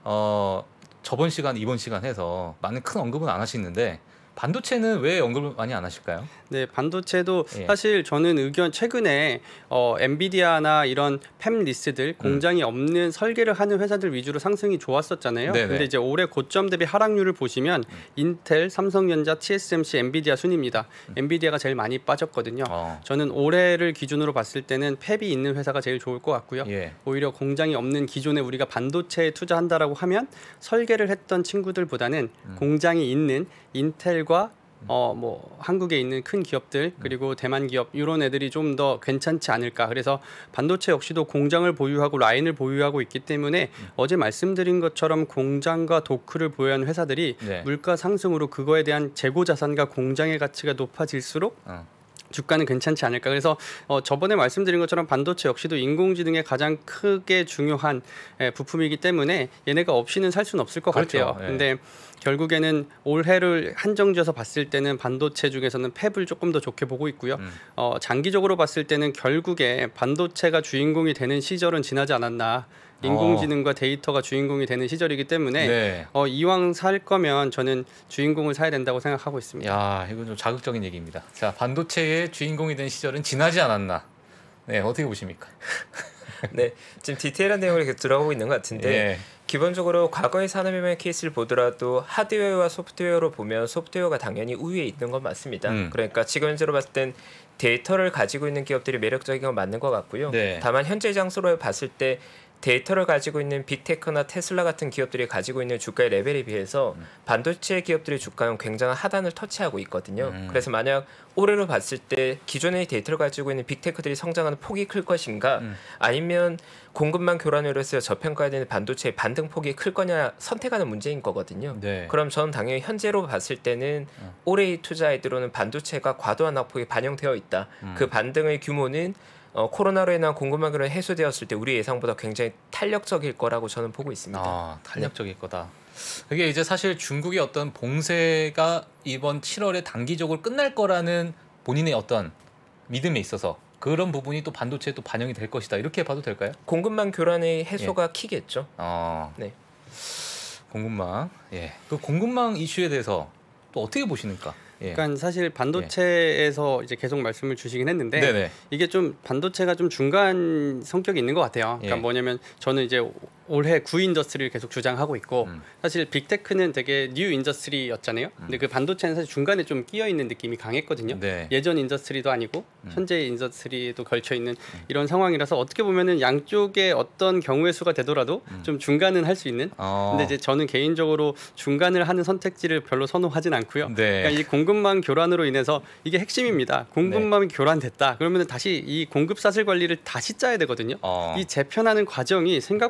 [SPEAKER 1] 저번 시간, 이번 시간 해서 많은 큰 언급은 안 하시는데 반도체는 왜 언급을 많이 안 하실까요?
[SPEAKER 3] 네, 반도체도 사실 저는 의견 최근에 엔비디아나 이런 팹리스들 공장이 없는 설계를 하는 회사들 위주로 상승이 좋았었잖아요. 근데 이제 올해 고점 대비 하락률을 보시면 인텔, 삼성전자, TSMC, 엔비디아 순입니다. 엔비디아가 제일 많이 빠졌거든요. 저는 올해를 기준으로 봤을 때는 팹이 있는 회사가 제일 좋을 것 같고요. 오히려 공장이 없는 기존에 우리가 반도체에 투자한다라고 하면 설계를 했던 친구들보다는 공장이 있는 인텔과 뭐 한국에 있는 큰 기업들 그리고 대만 기업 이런 애들이 좀 더 괜찮지 않을까. 그래서 반도체 역시도 공장을 보유하고 라인을 보유하고 있기 때문에 어제 말씀드린 것처럼 공장과 도크를 보유한 회사들이 물가 상승으로 그거에 대한 재고 자산과 공장의 가치가 높아질수록 주가는 괜찮지 않을까. 그래서 저번에 말씀드린 것처럼 반도체 역시도 인공지능에 가장 크게 중요한 부품이기 때문에 얘네가 없이는 살 수는 없을 것 같아요. 근데 결국에는 올해를 한정지어서 봤을 때는 반도체 중에서는 팹을 조금 더 좋게 보고 있고요. 장기적으로 봤을 때는 결국에 반도체가 주인공이 되는 시절은 지나지 않았나. 인공지능과 데이터가 주인공이 되는 시절이기 때문에 이왕 살 거면 저는 주인공을 사야 된다고 생각하고 있습니다.
[SPEAKER 1] 야, 이건 좀 자극적인 얘기입니다. 자, 반도체의 주인공이 된 시절은 지나지 않았나. 어떻게 보십니까?
[SPEAKER 2] 지금 디테일한 내용을 계속 들어가고 있는 것 같은데 기본적으로 과거의 산업혁명 케이스를 보더라도 하드웨어와 소프트웨어로 보면 소프트웨어가 당연히 우위에 있는 건 맞습니다. 그러니까 지금 현재로 봤을 땐 데이터를 가지고 있는 기업들이 매력적인 건 맞는 것 같고요. 다만 현재 장소로 봤을 때 데이터를 가지고 있는 빅테크나 테슬라 같은 기업들이 가지고 있는 주가의 레벨에 비해서 반도체 기업들의 주가는 굉장한 하단을 터치하고 있거든요. 그래서 만약 올해로 봤을 때 기존의 데이터를 가지고 있는 빅테크들이 성장하는 폭이 클 것인가 아니면 공급망 교란으로 해서 저평가되는 반도체의 반등 폭이 클 거냐 선택하는 문제인 거거든요. 그럼 저는 당연히 현재로 봤을 때는 올해의 투자에 들어오는 반도체가 과도한 낙폭이 반영되어 있다. 그 반등의 규모는 코로나로 인한 공급망 교란이 해소되었을 때 우리 예상보다 굉장히 탄력적일 거라고 저는 보고 있습니다.
[SPEAKER 1] 탄력적일 거다. 이게 이제 사실 중국의 어떤 봉쇄가 이번 7월에 단기적으로 끝날 거라는 본인의 어떤 믿음에 있어서 그런 부분이 또 반도체에 또 반영이 될 것이다. 이렇게 봐도 될까요?
[SPEAKER 2] 공급망 교란의 해소가 키겠죠.
[SPEAKER 1] 공급망. 그 공급망 이슈에 대해서 또 어떻게 보시는가?
[SPEAKER 3] 그러니까 사실 반도체에서 이제 계속 말씀을 주시긴 했는데 이게 좀 반도체가 좀 중간 성격이 있는 것 같아요. 그러니까 뭐냐면 저는 이제 올해 구 인더스트리를 계속 주장하고 있고 사실 빅테크는 되게 뉴 인더스트리였잖아요. 근데 그 반도체는 사실 중간에 좀 끼어 있는 느낌이 강했거든요. 예전 인더스트리도 아니고 현재 인더스트리도 걸쳐 있는 이런 상황이라서 어떻게 보면은 양쪽의 어떤 경우의 수가 되더라도 좀 중간은 할 수 있는. 근데 이제 저는 개인적으로 중간을 하는 선택지를 별로 선호하진 않고요. 그러니까 이 공급망 교란으로 인해서 이게 핵심입니다. 공급망이 교란됐다. 그러면 다시 이 공급 사슬 관리를 다시 짜야 되거든요. 이 재편하는 과정이 생각보다 그렇게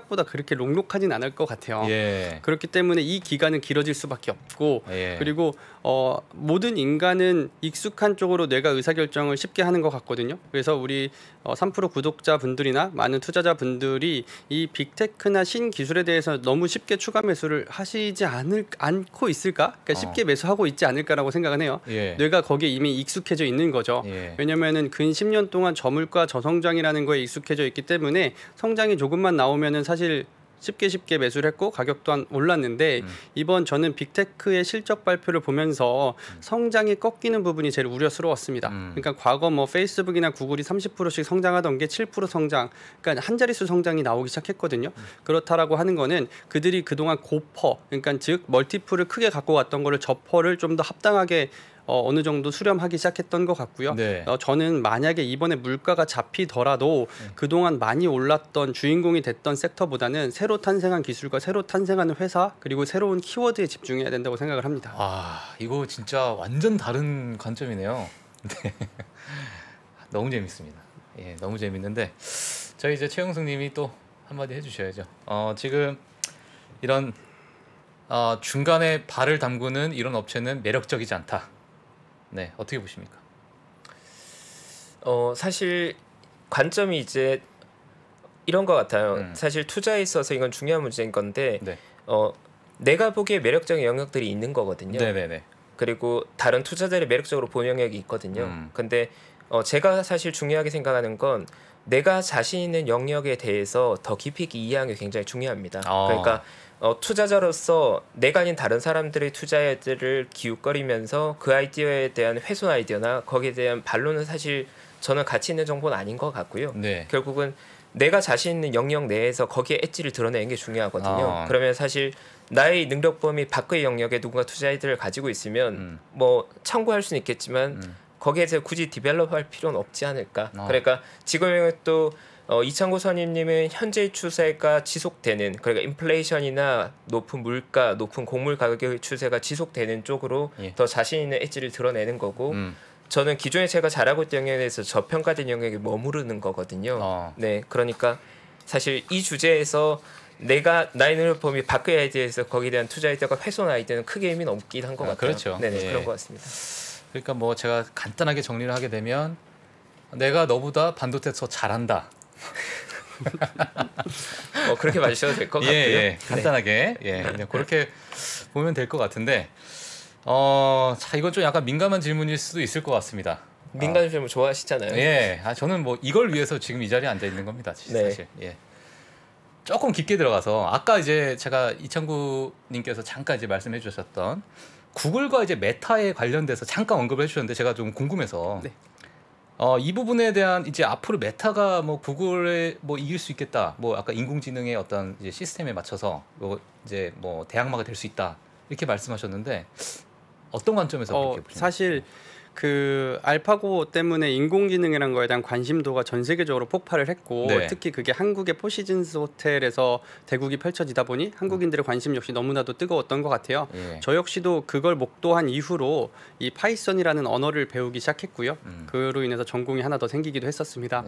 [SPEAKER 3] 그렇게 녹록하진 않을 것 같아요.
[SPEAKER 1] 예.
[SPEAKER 3] 그렇기 때문에 이 기간은 길어질 수밖에 없고
[SPEAKER 1] 예.
[SPEAKER 3] 그리고 모든 인간은 익숙한 쪽으로 뇌가 의사결정을 쉽게 하는 것 같거든요. 그래서 우리 3프로 구독자분들이나 많은 투자자분들이 이 빅테크나 신기술에 대해서 너무 쉽게 추가 매수를 하시지 않고 있을까? 그러니까 쉽게 매수하고 있지 않을까라고 생각은 해요.
[SPEAKER 1] 예.
[SPEAKER 3] 뇌가 거기에 이미 익숙해져 있는 거죠.
[SPEAKER 1] 예.
[SPEAKER 3] 왜냐면은 근 10년 동안 저물가 저성장이라는 거에 익숙해져 있기 때문에 성장이 조금만 나오면은 사실 쉽게 매수를 했고 가격 또한 올랐는데 이번 저는 빅테크의 실적 발표를 보면서 성장이 꺾이는 부분이 제일 우려스러웠습니다. 그러니까 과거 뭐 페이스북이나 구글이 30%씩 성장하던 게 7% 성장, 그러니까 한 자릿수 성장이 나오기 시작했거든요. 그렇다라고 하는 거는 그들이 그동안 고퍼, 그러니까 즉 멀티플을 크게 갖고 왔던 거를 저퍼를 좀 더 합당하게 어느 정도 수렴하기 시작했던 것 같고요.
[SPEAKER 1] 네.
[SPEAKER 3] 저는 만약에 이번에 물가가 잡히더라도 그동안 많이 올랐던 주인공이 됐던 섹터보다는 새로 탄생한 기술과 새로 탄생하는 회사 그리고 새로운 키워드에 집중해야 된다고 생각을 합니다.
[SPEAKER 1] 이거 진짜 완전 다른 관점이네요. 네. 너무 재밌습니다. 예, 너무 재밌는데 저희 이제 최영승님이 또 한마디 해주셔야죠. 지금 이런 중간에 발을 담그는 이런 업체는 매력적이지 않다. 네, 어떻게 보십니까?
[SPEAKER 2] 사실 관점이 이제 이런 것 같아요. 사실 투자에 있어서 이건 중요한 문제인 건데
[SPEAKER 1] 네.
[SPEAKER 2] 내가 보기에 매력적인 영역들이 있는 거거든요.
[SPEAKER 1] 네네네.
[SPEAKER 2] 그리고 다른 투자자들이 매력적으로 보는 영역이 있거든요. 근데 제가 사실 중요하게 생각하는 건 내가 자신 있는 영역에 대해서 더 깊이 있게 이해하는 게 굉장히 중요합니다. 그러니까 투자자로서 내가 아닌 다른 사람들의 투자들을 기웃거리면서 그 아이디어에 대한 훼손 아이디어나 거기에 대한 반론은 사실 저는 가치 있는 정보는 아닌 것 같고요.
[SPEAKER 1] 네.
[SPEAKER 2] 결국은 내가 자신 있는 영역 내에서 거기에 엣지를 드러내는 게 중요하거든요. 그러면 사실 나의 능력 범위 밖의 영역에 누군가 투자 아이디어를 가지고 있으면 뭐 참고할 수는 있겠지만 거기에서 굳이 디벨롭할 필요는 없지 않을까. 그러니까 지금 또 이창구 선임님은 현재의 추세가 지속되는, 그러니까 인플레이션이나 높은 물가, 높은 곡물 가격의 추세가 지속되는 쪽으로 더 자신 있는 엣지를 드러내는 거고 저는 기존에 제가 잘하고 있던 영역에 대해서 저평가된 영역에 머무르는 거거든요. 네, 그러니까 사실 이 주제에서 내가 나의 능력 범위 밖의 아이디어에서 거기에 대한 투자 아이디어가 훼손 아이디어는 크게 의미는 없긴 한 것 같아요.
[SPEAKER 1] 그렇죠.
[SPEAKER 2] 네,
[SPEAKER 1] 예.
[SPEAKER 2] 그런 것 같습니다.
[SPEAKER 1] 그러니까 뭐 제가 간단하게 정리를 하게 되면 내가 너보다 반도체 더 잘한다.
[SPEAKER 2] 그렇게 봐주셔도 될 것 같고요.
[SPEAKER 1] 예, 간단하게 그냥 그렇게 보면 될 것 같은데 자 이건 좀 약간 민감한 질문일 수도 있을 것 같습니다.
[SPEAKER 2] 민감한 질문 좋아하시잖아요.
[SPEAKER 1] 예, 저는 뭐 이걸 위해서 지금 이 자리에 앉아 있는 겁니다. 사실. 예. 조금 깊게 들어가서 아까 이제 제가 이창구님께서 잠깐 이제 말씀해 주셨던 구글과 이제 메타에 관련돼서 잠깐 언급을 해주셨는데 제가 좀 궁금해서 이 부분에 대한 이제 앞으로 메타가 뭐 구글에 뭐 이길 수 있겠다, 뭐 아까 인공지능의 어떤 이제 시스템에 맞춰서 뭐 이제 뭐 대항마가 될 수 있다 이렇게 말씀하셨는데 어떤 관점에서 그렇게 보십니까?
[SPEAKER 3] 사실 그 알파고 때문에 인공지능이라는 거에 대한 관심도가 전 세계적으로 폭발을 했고 특히 그게 한국의 포시즌스 호텔에서 대국이 펼쳐지다 보니 한국인들의 관심 역시 너무나도 뜨거웠던 것 같아요. 저 역시도 그걸 목도한 이후로 이 파이썬이라는 언어를 배우기 시작했고요. 그로 인해서 전공이 하나 더 생기기도 했었습니다.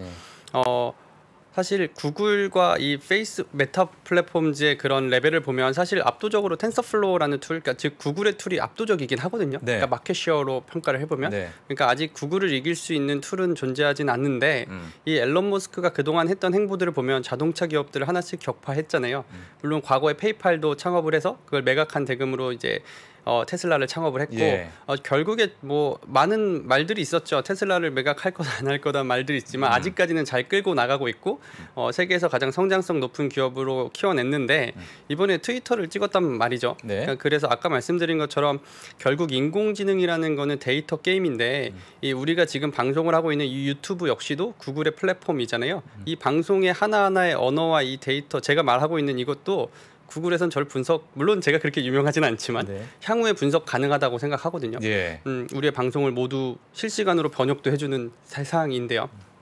[SPEAKER 3] 사실 구글과 이 메타 플랫폼즈의 그런 레벨을 보면 사실 압도적으로 텐서플로우라는 툴, 그러니까 즉 구글의 툴이 압도적이긴 하거든요. 그러니까 마켓쉐어로 평가를 해보면, 그러니까 아직 구글을 이길 수 있는 툴은 존재하진 않는데 이 앨런 머스크가 그동안 했던 행보들을 보면 자동차 기업들을 하나씩 격파했잖아요. 물론 과거에 페이팔도 창업을 해서 그걸 매각한 대금으로 이제 테슬라를 창업을 했고 결국에 뭐 많은 말들이 있었죠. 테슬라를 매각할 거다 안 할 거다 말들이 있지만 아직까지는 잘 끌고 나가고 있고 세계에서 가장 성장성 높은 기업으로 키워냈는데 이번에 트위터를 찍었단 말이죠. 그러니까 그래서 아까 말씀드린 것처럼 결국 인공지능이라는 거는 데이터 게임인데 이 우리가 지금 방송을 하고 있는 이 유튜브 역시도 구글의 플랫폼이잖아요. 이 방송의 하나하나의 언어와 이 데이터, 제가 말하고 있는 이것도 구글에선 저를 물론 제가 그렇게 유명하진 않지만 향후에 분석 가능하다고 생각하거든요. 우리의 방송을 모두 실시간으로 번역도 해주는 세상인데요.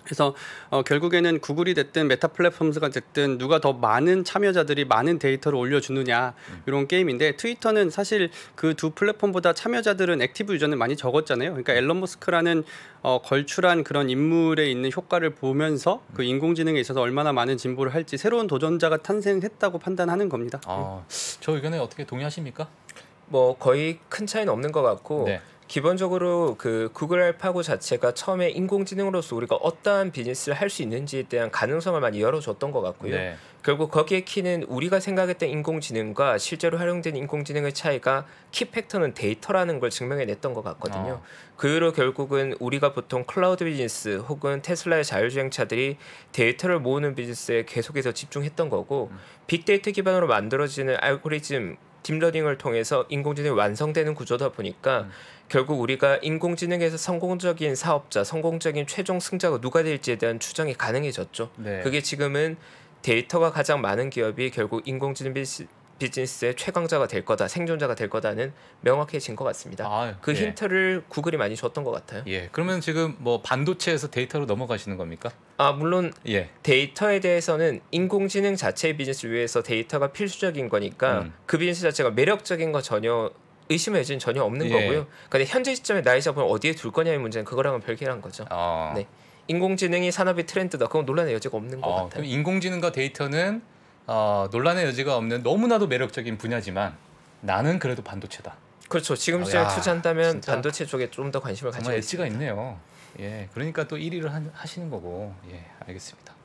[SPEAKER 3] 그래서 결국에는 구글이 됐든 메타 플랫폼스가 됐든 누가 더 많은 참여자들이 많은 데이터를 올려주느냐 이런 게임인데, 트위터는 사실 그 두 플랫폼보다 참여자들은 액티브 유저는 많이 적었잖아요. 그러니까 앨런 머스크라는 걸출한 그런 인물에 있는 효과를 보면서 그 인공지능에 있어서 얼마나 많은 진보를 할지 새로운 도전자가 탄생했다고 판단하는 겁니다.
[SPEAKER 1] 저 의견에 어떻게 동의하십니까?
[SPEAKER 2] 뭐 거의 큰 차이는 없는 것 같고
[SPEAKER 1] 네.
[SPEAKER 2] 기본적으로 그 구글 알파고 자체가 처음에 인공지능으로서 우리가 어떠한 비즈니스를 할 수 있는지에 대한 가능성을 많이 열어줬던 것 같고요.
[SPEAKER 1] 네.
[SPEAKER 2] 결국 거기에 키는 우리가 생각했던 인공지능과 실제로 활용된 인공지능의 차이가 키 팩터는 데이터라는 걸 증명해냈던 것 같거든요. 그 이후로 결국은 우리가 보통 클라우드 비즈니스 혹은 테슬라의 자율주행차들이 데이터를 모으는 비즈니스에 계속해서 집중했던 거고 빅데이터 기반으로 만들어지는 알고리즘 딥러닝을 통해서 인공지능이 완성되는 구조다 보니까 결국 우리가 인공지능에서 성공적인 사업자, 성공적인 최종 승자가 누가 될지에 대한 추정이 가능해졌죠.
[SPEAKER 1] 네.
[SPEAKER 2] 그게 지금은 데이터가 가장 많은 기업이 결국 인공지능 비즈니스의 최강자가 될 거다, 생존자가 될 거다는 명확해진 것 같습니다. 그 힌트를 구글이 많이 줬던 것 같아요.
[SPEAKER 1] 예. 그러면 지금 뭐 반도체에서 데이터로 넘어가시는 겁니까?
[SPEAKER 2] 물론 데이터에 대해서는 인공지능 자체의 비즈니스를 위해서 데이터가 필수적인 거니까 그 비즈니스 자체가 매력적인 거 전혀 의심의 여지는 전혀 없는 거고요. 근데 현재 시점에 나의 자본을 어디에 둘 거냐의 문제는 그거랑은 별개란 거죠. 네. 인공지능이 산업의 트렌드다. 그건 논란의 여지가 없는 것 같아요.
[SPEAKER 1] 그럼 인공지능과 데이터는 논란의 여지가 없는 너무나도 매력적인 분야지만 나는 그래도 반도체다.
[SPEAKER 2] 그렇죠. 지금 시장에 투자한다면 반도체 쪽에 좀 더 관심을 가져야
[SPEAKER 1] 정말 엣지가 있네요. 예, 그러니까 또 1위를 하시는 거고. 예, 알겠습니다.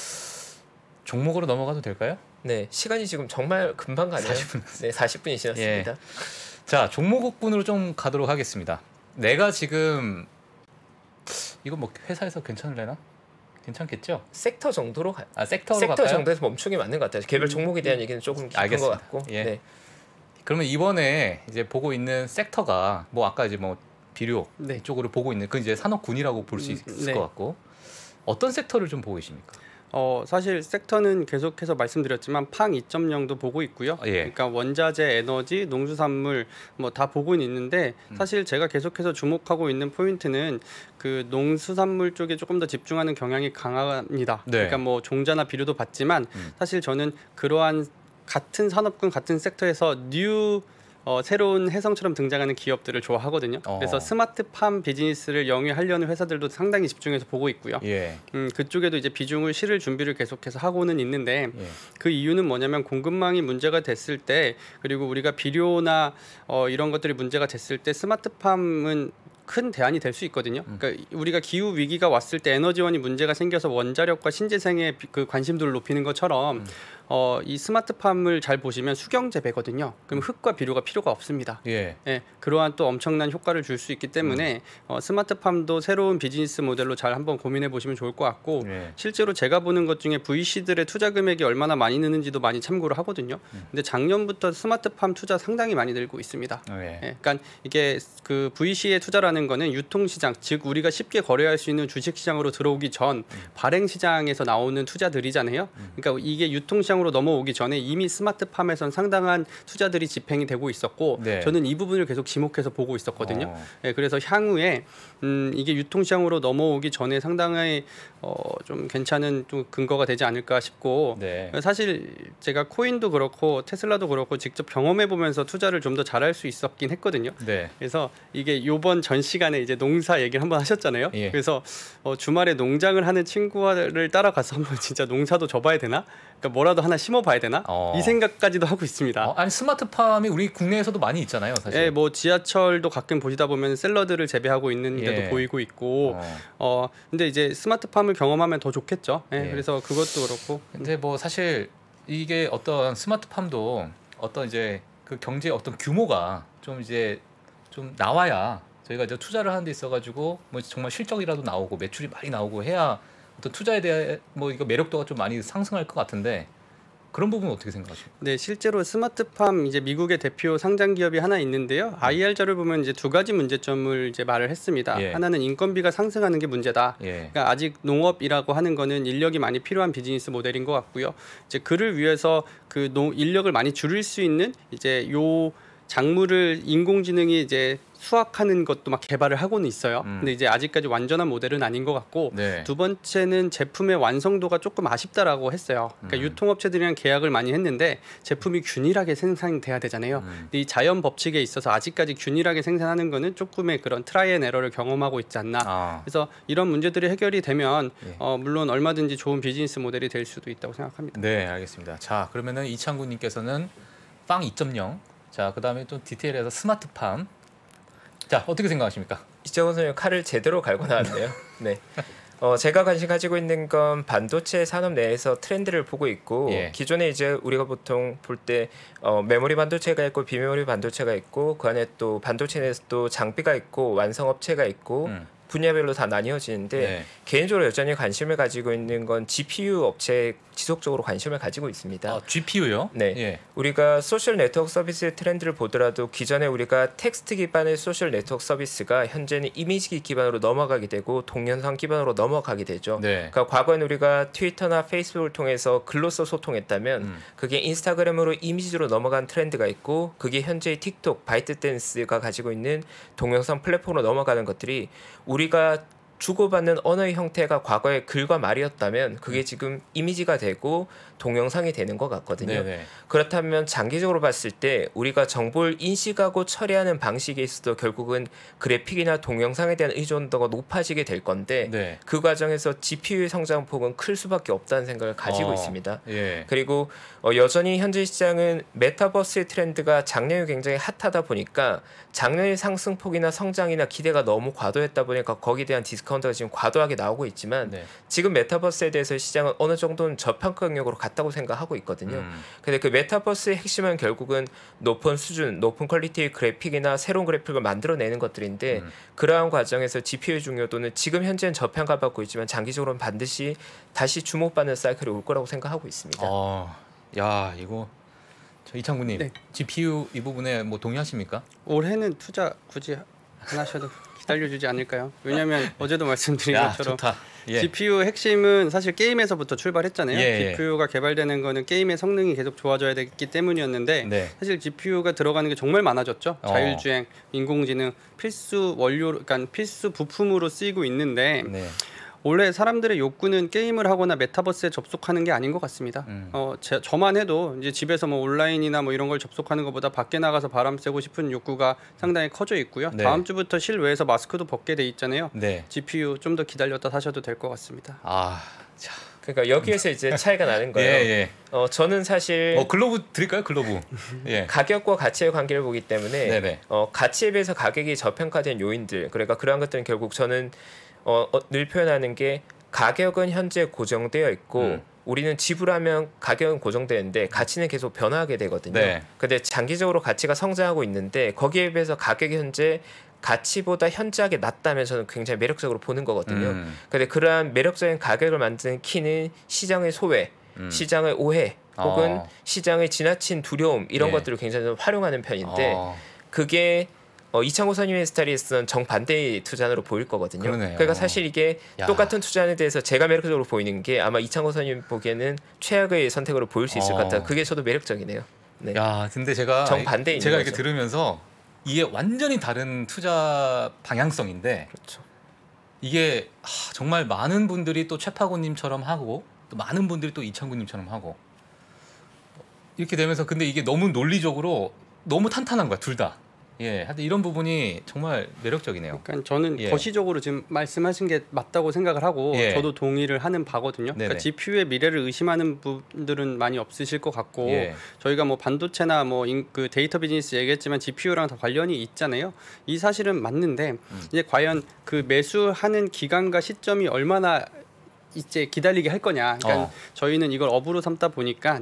[SPEAKER 1] 종목으로 넘어가도 될까요?
[SPEAKER 2] 네, 시간이 지금 정말 금방 가네요.
[SPEAKER 1] 40분.
[SPEAKER 2] 네, 40분이 지났습니다.
[SPEAKER 1] 예. 자, 종목군으로 좀 가도록 하겠습니다. 내가 지금 이거 뭐 회사에서 괜찮을래나? 괜찮겠죠?
[SPEAKER 2] sek터 정도로
[SPEAKER 1] 섹터로
[SPEAKER 2] 섹터
[SPEAKER 1] 갈까요?
[SPEAKER 2] 정도에서 멈추는 게 맞는 것 같아요. 개별 종목에 대한 얘기는 조금 깊은 것 같고.
[SPEAKER 1] 예.
[SPEAKER 2] 네.
[SPEAKER 1] 그러면 이번에 이제 보고 있는 섹터가 뭐 아까 이제 뭐 비료 쪽으로 보고 있는 그 이제 산업군이라고 볼 수 있을 것 같고, 어떤 섹터를 좀 보고 계십니까?
[SPEAKER 3] 사실 섹터는 계속해서 말씀드렸지만 팡 2.0도 보고 있고요. 그러니까 원자재, 에너지, 농수산물 뭐 다 보고는 있는데 사실 제가 계속해서 주목하고 있는 포인트는 그 농수산물 쪽에 조금 더 집중하는 경향이 강합니다. 그러니까 뭐 종자나 비료도 봤지만 사실 저는 그러한 같은 산업군 같은 섹터에서 새로운 혜성처럼 등장하는 기업들을 좋아하거든요. 그래서 스마트팜 비즈니스를 영위하려는 회사들도 상당히 집중해서 보고 있고요. 그쪽에도 이제 비중을 실을 준비를 계속해서 하고는 있는데 그 이유는 뭐냐면 공급망이 문제가 됐을 때, 그리고 우리가 비료나 이런 것들이 문제가 됐을 때 스마트팜은 큰 대안이 될 수 있거든요. 그러니까 우리가 기후 위기가 왔을 때 에너지원이 문제가 생겨서 원자력과 신재생의 그 관심도를 높이는 것처럼 이 스마트팜을 잘 보시면 수경재배거든요. 그럼 흙과 비료가 필요가 없습니다. 그러한 또 엄청난 효과를 줄 수 있기 때문에 스마트팜도 새로운 비즈니스 모델로 잘 한번 고민해 보시면 좋을 것 같고, 실제로 제가 보는 것 중에 VC들의 투자 금액이 얼마나 많이 느는지도 많이 참고를 하거든요. 근데 작년부터 스마트팜 투자 상당히 많이 늘고 있습니다. 그러니까 이게 그 VC의 투자라는 거는 유통시장, 즉 우리가 쉽게 거래할 수 있는 주식시장으로 들어오기 전 발행시장에서 나오는 투자들이잖아요. 그러니까 이게 유통시장으로 넘어오기 전에 이미 스마트팜에선 상당한 투자들이 집행이 되고 있었고, 저는 이 부분을 계속 지목해서 보고 있었거든요. 그래서 향후에 이게 유통시장으로 넘어오기 전에 상당히 좀 괜찮은 좀 근거가 되지 않을까 싶고, 사실 제가 코인도 그렇고 테슬라도 그렇고 직접 경험해 보면서 투자를 좀 더 잘할 수 있었긴 했거든요. 그래서 이게 요번 전 시간에 이제 농사 얘기를 한번 하셨잖아요. 그래서 주말에 농장을 하는 친구를 따라가서 한번 진짜 농사도 접어야 되나? 그러니까 뭐라도 하나 심어봐야 되나? 이 생각까지도 하고 있습니다.
[SPEAKER 1] 아니 스마트팜이 우리 국내에서도 많이 있잖아요, 사실.
[SPEAKER 3] 뭐 지하철도 가끔 보시다 보면 샐러드를 재배하고 있는 데도 보이고 있고, 근데 이제 스마트팜을 경험하면 더 좋겠죠. 그래서 그것도 그렇고.
[SPEAKER 1] 근데 뭐 사실 이게 어떤 스마트팜도 어떤 이제 그 경제 어떤 규모가 좀 이제 좀 나와야 저희가 이제 투자를 하는 데 있어가지고 뭐 정말 실적이라도 나오고 매출이 많이 나오고 해야 어떤 투자에 대해 뭐 이거 매력도가 좀 많이 상승할 것 같은데, 그런 부분은 어떻게 생각하십니까?
[SPEAKER 3] 네, 실제로 스마트팜 이제 미국의 대표 상장 기업이 하나 있는데요. IR자를 보면 이제 두 가지 문제점을 이제 말을 했습니다. 하나는 인건비가 상승하는 게 문제다. 그러니까 아직 농업이라고 하는 거는 인력이 많이 필요한 비즈니스 모델인 것 같고요. 이제 그를 위해서 그 인력을 많이 줄일 수 있는 이제 작물을 인공지능이 이제 수확하는 것도 막 개발을 하고는 있어요. 근데 이제 아직까지 완전한 모델은 아닌 것 같고
[SPEAKER 1] 네.
[SPEAKER 3] 두 번째는 제품의 완성도가 조금 아쉽다라고 했어요. 그러니까 유통업체들이랑 계약을 많이 했는데 제품이 균일하게 생산돼야 되잖아요. 근데 이 자연 법칙에 있어서 아직까지 균일하게 생산하는 거는 조금의 그런 트라이 앤 에러를 경험하고 있지 않나. 그래서 이런 문제들이 해결이 되면 물론 얼마든지 좋은 비즈니스 모델이 될 수도 있다고 생각합니다.
[SPEAKER 1] 네, 알겠습니다. 자, 그러면은 이창구님께서는 빵 2.0. 자, 그다음에 좀 디테일해서 스마트팜. 자, 어떻게 생각하십니까?
[SPEAKER 2] 이창구 선생님 칼을 제대로 갈고 나왔네요. 네. 제가 관심 가지고 있는 건 반도체 산업 내에서 트렌드를 보고 있고 기존에 이제 우리가 보통 볼 때 메모리 반도체가 있고 비메모리 반도체가 있고 그 안에 또 반도체 내에서 또 장비가 있고 완성업체가 있고 분야별로 다 나뉘어지는데 개인적으로 여전히 관심을 가지고 있는 건 GPU 업체에 지속적으로 관심을 가지고 있습니다.
[SPEAKER 1] GPU요?
[SPEAKER 2] 네. 우리가 소셜 네트워크 서비스의 트렌드를 보더라도 기존에 우리가 텍스트 기반의 소셜 네트워크 서비스가 현재는 이미지 기반으로 넘어가게 되고 동영상 기반으로 넘어가게 되죠. 그러니까 과거에는 우리가 트위터나 페이스북을 통해서 글로써 소통했다면 그게 인스타그램으로 이미지로 넘어간 트렌드가 있고 그게 현재의 틱톡, 바이트댄스가 가지고 있는 동영상 플랫폼으로 넘어가는 것들이 우리가 주고받는 언어의 형태가 과거에 글과 말이었다면 그게 지금 이미지가 되고 동영상이 되는 것 같거든요. 그렇다면 장기적으로 봤을 때 우리가 정보를 인식하고 처리하는 방식에 있어도 결국은 그래픽이나 동영상에 대한 의존도가 높아지게 될 건데 그 과정에서 GPU의 성장폭은 클 수밖에 없다는 생각을 가지고 있습니다. 그리고 여전히 현재 시장은 메타버스의 트렌드가 작년에 굉장히 핫하다 보니까 작년의 상승폭이나 성장이나 기대가 너무 과도했다 보니까 거기에 대한 디스카운트가 지금 과도하게 나오고 있지만 지금 메타버스에 대해서 시장은 어느 정도는 저평가 영역으로 갔다고 생각하고 있거든요. 근데 그 메타버스의 핵심은 결국은 높은 수준, 높은 퀄리티의 그래픽이나 새로운 그래픽을 만들어내는 것들인데 그러한 과정에서 GPU의 중요도는 지금 현재는 저평가받고 있지만 장기적으로는 반드시 다시 주목받는 사이클이 올 거라고 생각하고 있습니다.
[SPEAKER 1] 야, 이거 이창구님 GPU 이 부분에 뭐 동의하십니까?
[SPEAKER 3] 올해는 투자 굳이 안 하셔도 기다려주지 않을까요? 왜냐하면 어제도 말씀드린 것처럼 GPU 핵심은 사실 게임에서부터 출발했잖아요. GPU가 개발되는 거는 게임의 성능이 계속 좋아져야 되기 때문이었는데 사실 GPU가 들어가는 게 정말 많아졌죠. 자율주행, 인공지능 필수 원료, 그러니까 필수 부품으로 쓰이고 있는데 원래 사람들의 욕구는 게임을 하거나 메타버스에 접속하는 게 아닌 것 같습니다. 저만 해도 이제 집에서 뭐 온라인이나 뭐 이런 걸 접속하는 것보다 밖에 나가서 바람 쐬고 싶은 욕구가 상당히 커져 있고요. 다음 주부터 실외에서 마스크도 벗게 돼 있잖아요. GPU 좀 더 기다렸다 사셔도 될 것 같습니다.
[SPEAKER 2] 그러니까 여기에서 이제 차이가 나는 거예요. 저는 사실
[SPEAKER 1] 글로브 드릴까요? 글로브.
[SPEAKER 2] 가격과 가치의 관계를 보기 때문에 가치에 비해서 가격이 저평가된 요인들, 그러니까 그러한 것들은 결국 저는 늘 표현하는 게 가격은 현재 고정되어 있고 우리는 지불하면 가격은 고정되는데 가치는 계속 변화하게 되거든요. 근데 장기적으로 가치가 성장하고 있는데 거기에 비해서 가격이 현재 가치보다 현저하게 낮다면 저는 굉장히 매력적으로 보는 거거든요. 근데 그러한 매력적인 가격을 만드는 키는 시장의 소외, 시장의 오해, 혹은 시장의 지나친 두려움 이런 것들을 굉장히 활용하는 편인데 그게 이창호 선임의 스타일리스트는 정반대의 투자안으로 보일 거거든요. 그러니까 사실 이게 똑같은 투자안에 대해서 제가 매력적으로 보이는 게 아마 이창호 선임 보기에는 최악의 선택으로 보일 수 있을 것 같아요. 그게 저도 매력적이네요.
[SPEAKER 1] 근데 제가
[SPEAKER 2] 정반대인
[SPEAKER 1] 제가 이렇게 들으면서 이게 완전히 다른 투자 방향성인데 이게 정말 많은 분들이 또 최파고님처럼 하고 또 많은 분들이 또 이창구님처럼 하고 이렇게 되면서 근데 이게 너무 논리적으로 너무 탄탄한 거야, 둘 다. 하여튼 이런 부분이 정말 매력적이네요.
[SPEAKER 3] 그러니까 저는 거시적으로 지금 말씀하신 게 맞다고 생각을 하고 저도 동의를 하는 바거든요. 그러니까 GPU의 미래를 의심하는 분들은 많이 없으실 것 같고 저희가 뭐 반도체나 뭐 그 데이터 비즈니스 얘기했지만 GPU랑 다 관련이 있잖아요. 이 사실은 맞는데 이제 과연 그 매수하는 기간과 시점이 얼마나 이제 기다리게 할 거냐. 그러니까 저희는 이걸 업으로 삼다 보니까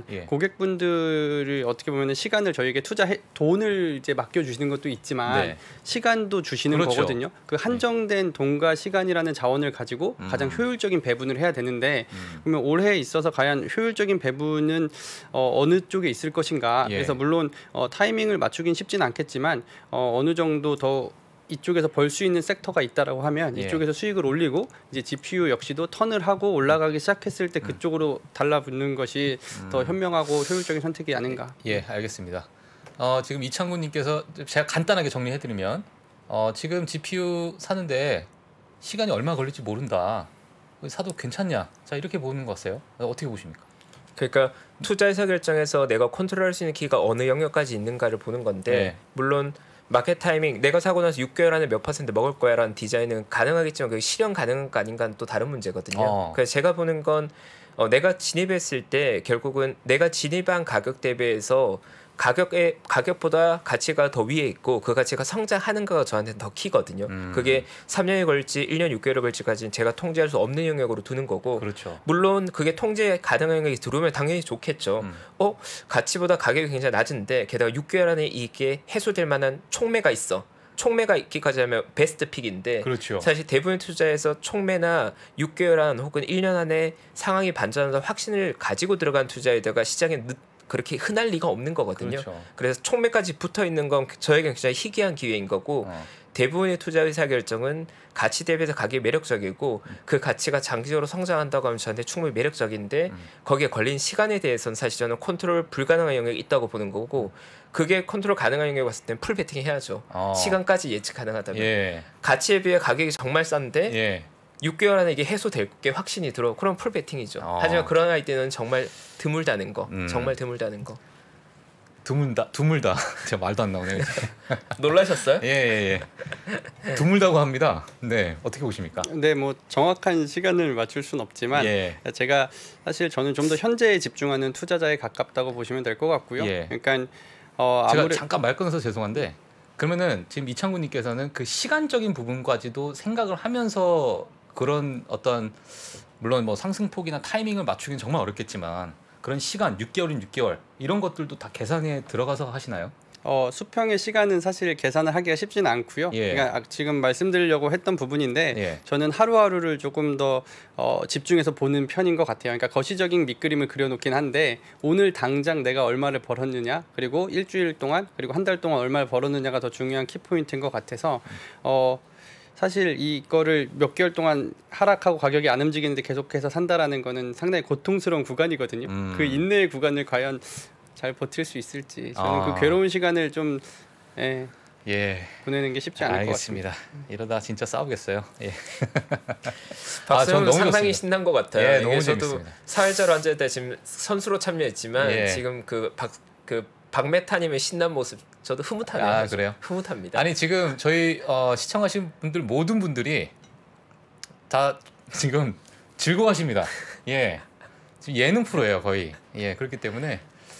[SPEAKER 3] 고객분들을 어떻게 보면 시간을 저희에게 돈을 이제 맡겨주시는 것도 있지만 시간도 주시는 거거든요. 그 한정된 돈과 시간이라는 자원을 가지고 가장 효율적인 배분을 해야 되는데 그러면 올해에 있어서 과연 효율적인 배분은 어느 쪽에 있을 것인가. 그래서 물론 타이밍을 맞추긴 쉽지는 않겠지만 어느 정도 더 이쪽에서 벌 수 있는 섹터가 있다라고 하면 이쪽에서 수익을 올리고 이제 GPU 역시도 턴을 하고 올라가기 시작했을 때 그쪽으로 달라붙는 것이 더 현명하고 효율적인 선택이 아닌가.
[SPEAKER 1] 알겠습니다. 지금 이창구님께서 제가 간단하게 정리해드리면 지금 GPU 사는데 시간이 얼마 걸릴지 모른다. 사도 괜찮냐? 자 이렇게 보는 거 같아요. 어떻게 보십니까?
[SPEAKER 2] 그러니까 투자 의사 결정에서 내가 컨트롤할 수 있는 기회가 어느 영역까지 있는가를 보는 건데
[SPEAKER 1] 네.
[SPEAKER 2] 물론 마켓 타이밍 내가 사고 나서 6개월 안에 몇 % 먹을 거야라는 디자인은 가능하겠지만 그게 실현 가능한가 아닌가는 또 다른 문제거든요. 그래서 제가 보는 건 내가 진입했을 때 결국은 내가 진입한 가격 대비해서 가격보다 가치가 더 위에 있고 그 가치가 성장하는가가 저한테는 더 키거든요. 그게 3년이 걸릴지 1년 6개월이 걸릴지까지는 제가 통제할 수 없는 영역으로 두는 거고
[SPEAKER 1] 그렇죠.
[SPEAKER 2] 물론 그게 통제 가능한 영역이 들어오면 당연히 좋겠죠. 가치보다 가격이 굉장히 낮은데 게다가 6개월 안에 이게 해소될 만한 촉매가 있어. 촉매가 있기까지 하면 베스트 픽인데
[SPEAKER 1] 그렇죠.
[SPEAKER 2] 사실 대부분 투자에서 촉매나 6개월 안 혹은 1년 안에 상황이 반전한다 확신을 가지고 들어간 투자에다가 시장에 그렇게 흔할 리가 없는 거거든요.
[SPEAKER 1] 그렇죠.
[SPEAKER 2] 그래서 촉매까지 붙어 있는 건 저에게는 굉장히 희귀한 기회인 거고 대부분의 투자 의사 결정은 가치 대비해서 가격이 매력적이고 그 가치가 장기적으로 성장한다고 하면 저한테 충분히 매력적인데 거기에 걸린 시간에 대해서는 사실 저는 컨트롤 불가능한 영역이 있다고 보는 거고 그게 컨트롤 가능한 영역에 봤을 땐 풀 베팅 해야죠. 시간까지 예측 가능하다면.
[SPEAKER 1] 예.
[SPEAKER 2] 가치에 비해 가격이 정말 싼데
[SPEAKER 1] 예.
[SPEAKER 2] 6개월 안에 이게 해소될 게 확신이 들어. 그럼 풀 베팅이죠. 하지만 그런 아이디어는 정말 드물다는 거. 정말 드물다는 거.
[SPEAKER 1] 드물다. 제가 말도 안 나오네요.
[SPEAKER 2] 놀라셨어요?
[SPEAKER 1] 예. 드물다고 합니다. 네, 어떻게 보십니까?
[SPEAKER 3] 네, 뭐 정확한 시간을 맞출 순 없지만 제가 사실 저는 좀 더 현재에 집중하는 투자자에 가깝다고 보시면 될 것 같고요. 그러니까
[SPEAKER 1] 제가 잠깐 말 끊어서 죄송한데 그러면은 지금 이창구님께서는 그 시간적인 부분까지도 생각을 하면서 그런 어떤 물론 뭐 상승폭이나 타이밍을 맞추기는 정말 어렵겠지만 그런 시간 6개월인 6개월 이런 것들도 다 계산에 들어가서 하시나요?
[SPEAKER 3] 수평의 시간은 사실 계산을 하기가 쉽지는 않고요. 그러니까 지금 말씀드리려고 했던 부분인데 저는 하루하루를 조금 더 집중해서 보는 편인 것 같아요. 그러니까 거시적인 밑그림을 그려놓긴 한데 오늘 당장 내가 얼마를 벌었느냐 그리고 일주일 동안 그리고 한 달 동안 얼마를 벌었느냐가 더 중요한 키포인트인 것 같아서 사실 이거를 몇 개월 동안 하락하고 가격이 안 움직이는데 계속해서 산다라는 거는 상당히 고통스러운 구간이거든요. 그 인내의 구간을 과연 잘 버틸 수 있을지 저는 그 괴로운 시간을 좀 보내는 게 쉽지 않을 것 같습니다.
[SPEAKER 1] 이러다 진짜 싸우겠어요.
[SPEAKER 2] 박수는 상당히 신난 것 같아요.
[SPEAKER 1] 너무
[SPEAKER 2] 저도
[SPEAKER 1] 재밌습니다.
[SPEAKER 2] 사회자로 앉을 때 지금 선수로 참여했지만 지금 그 박메타님의 신난 모습 저도 흐뭇하네요.
[SPEAKER 1] 그래요?
[SPEAKER 2] 흐뭇합니다.
[SPEAKER 1] 아니 지금 저희 시청하신 분들 모든 분들이 다 지금 즐거워하십니다. 지금 예능 프로예요 거의. 그렇기 때문에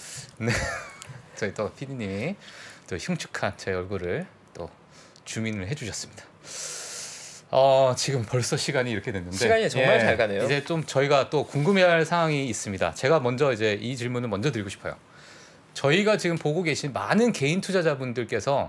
[SPEAKER 1] 저희 또 PD님이 또 흉측한 제 얼굴을 또 주민을 해주셨습니다. 지금 벌써 시간이 이렇게 됐는데
[SPEAKER 2] 시간이 정말 잘 가네요.
[SPEAKER 1] 이제 좀 저희가 또 궁금해할 사항이 있습니다. 제가 먼저 이제 이 질문을 먼저 드리고 싶어요. 저희가 지금 보고 계신 많은 개인 투자자분들께서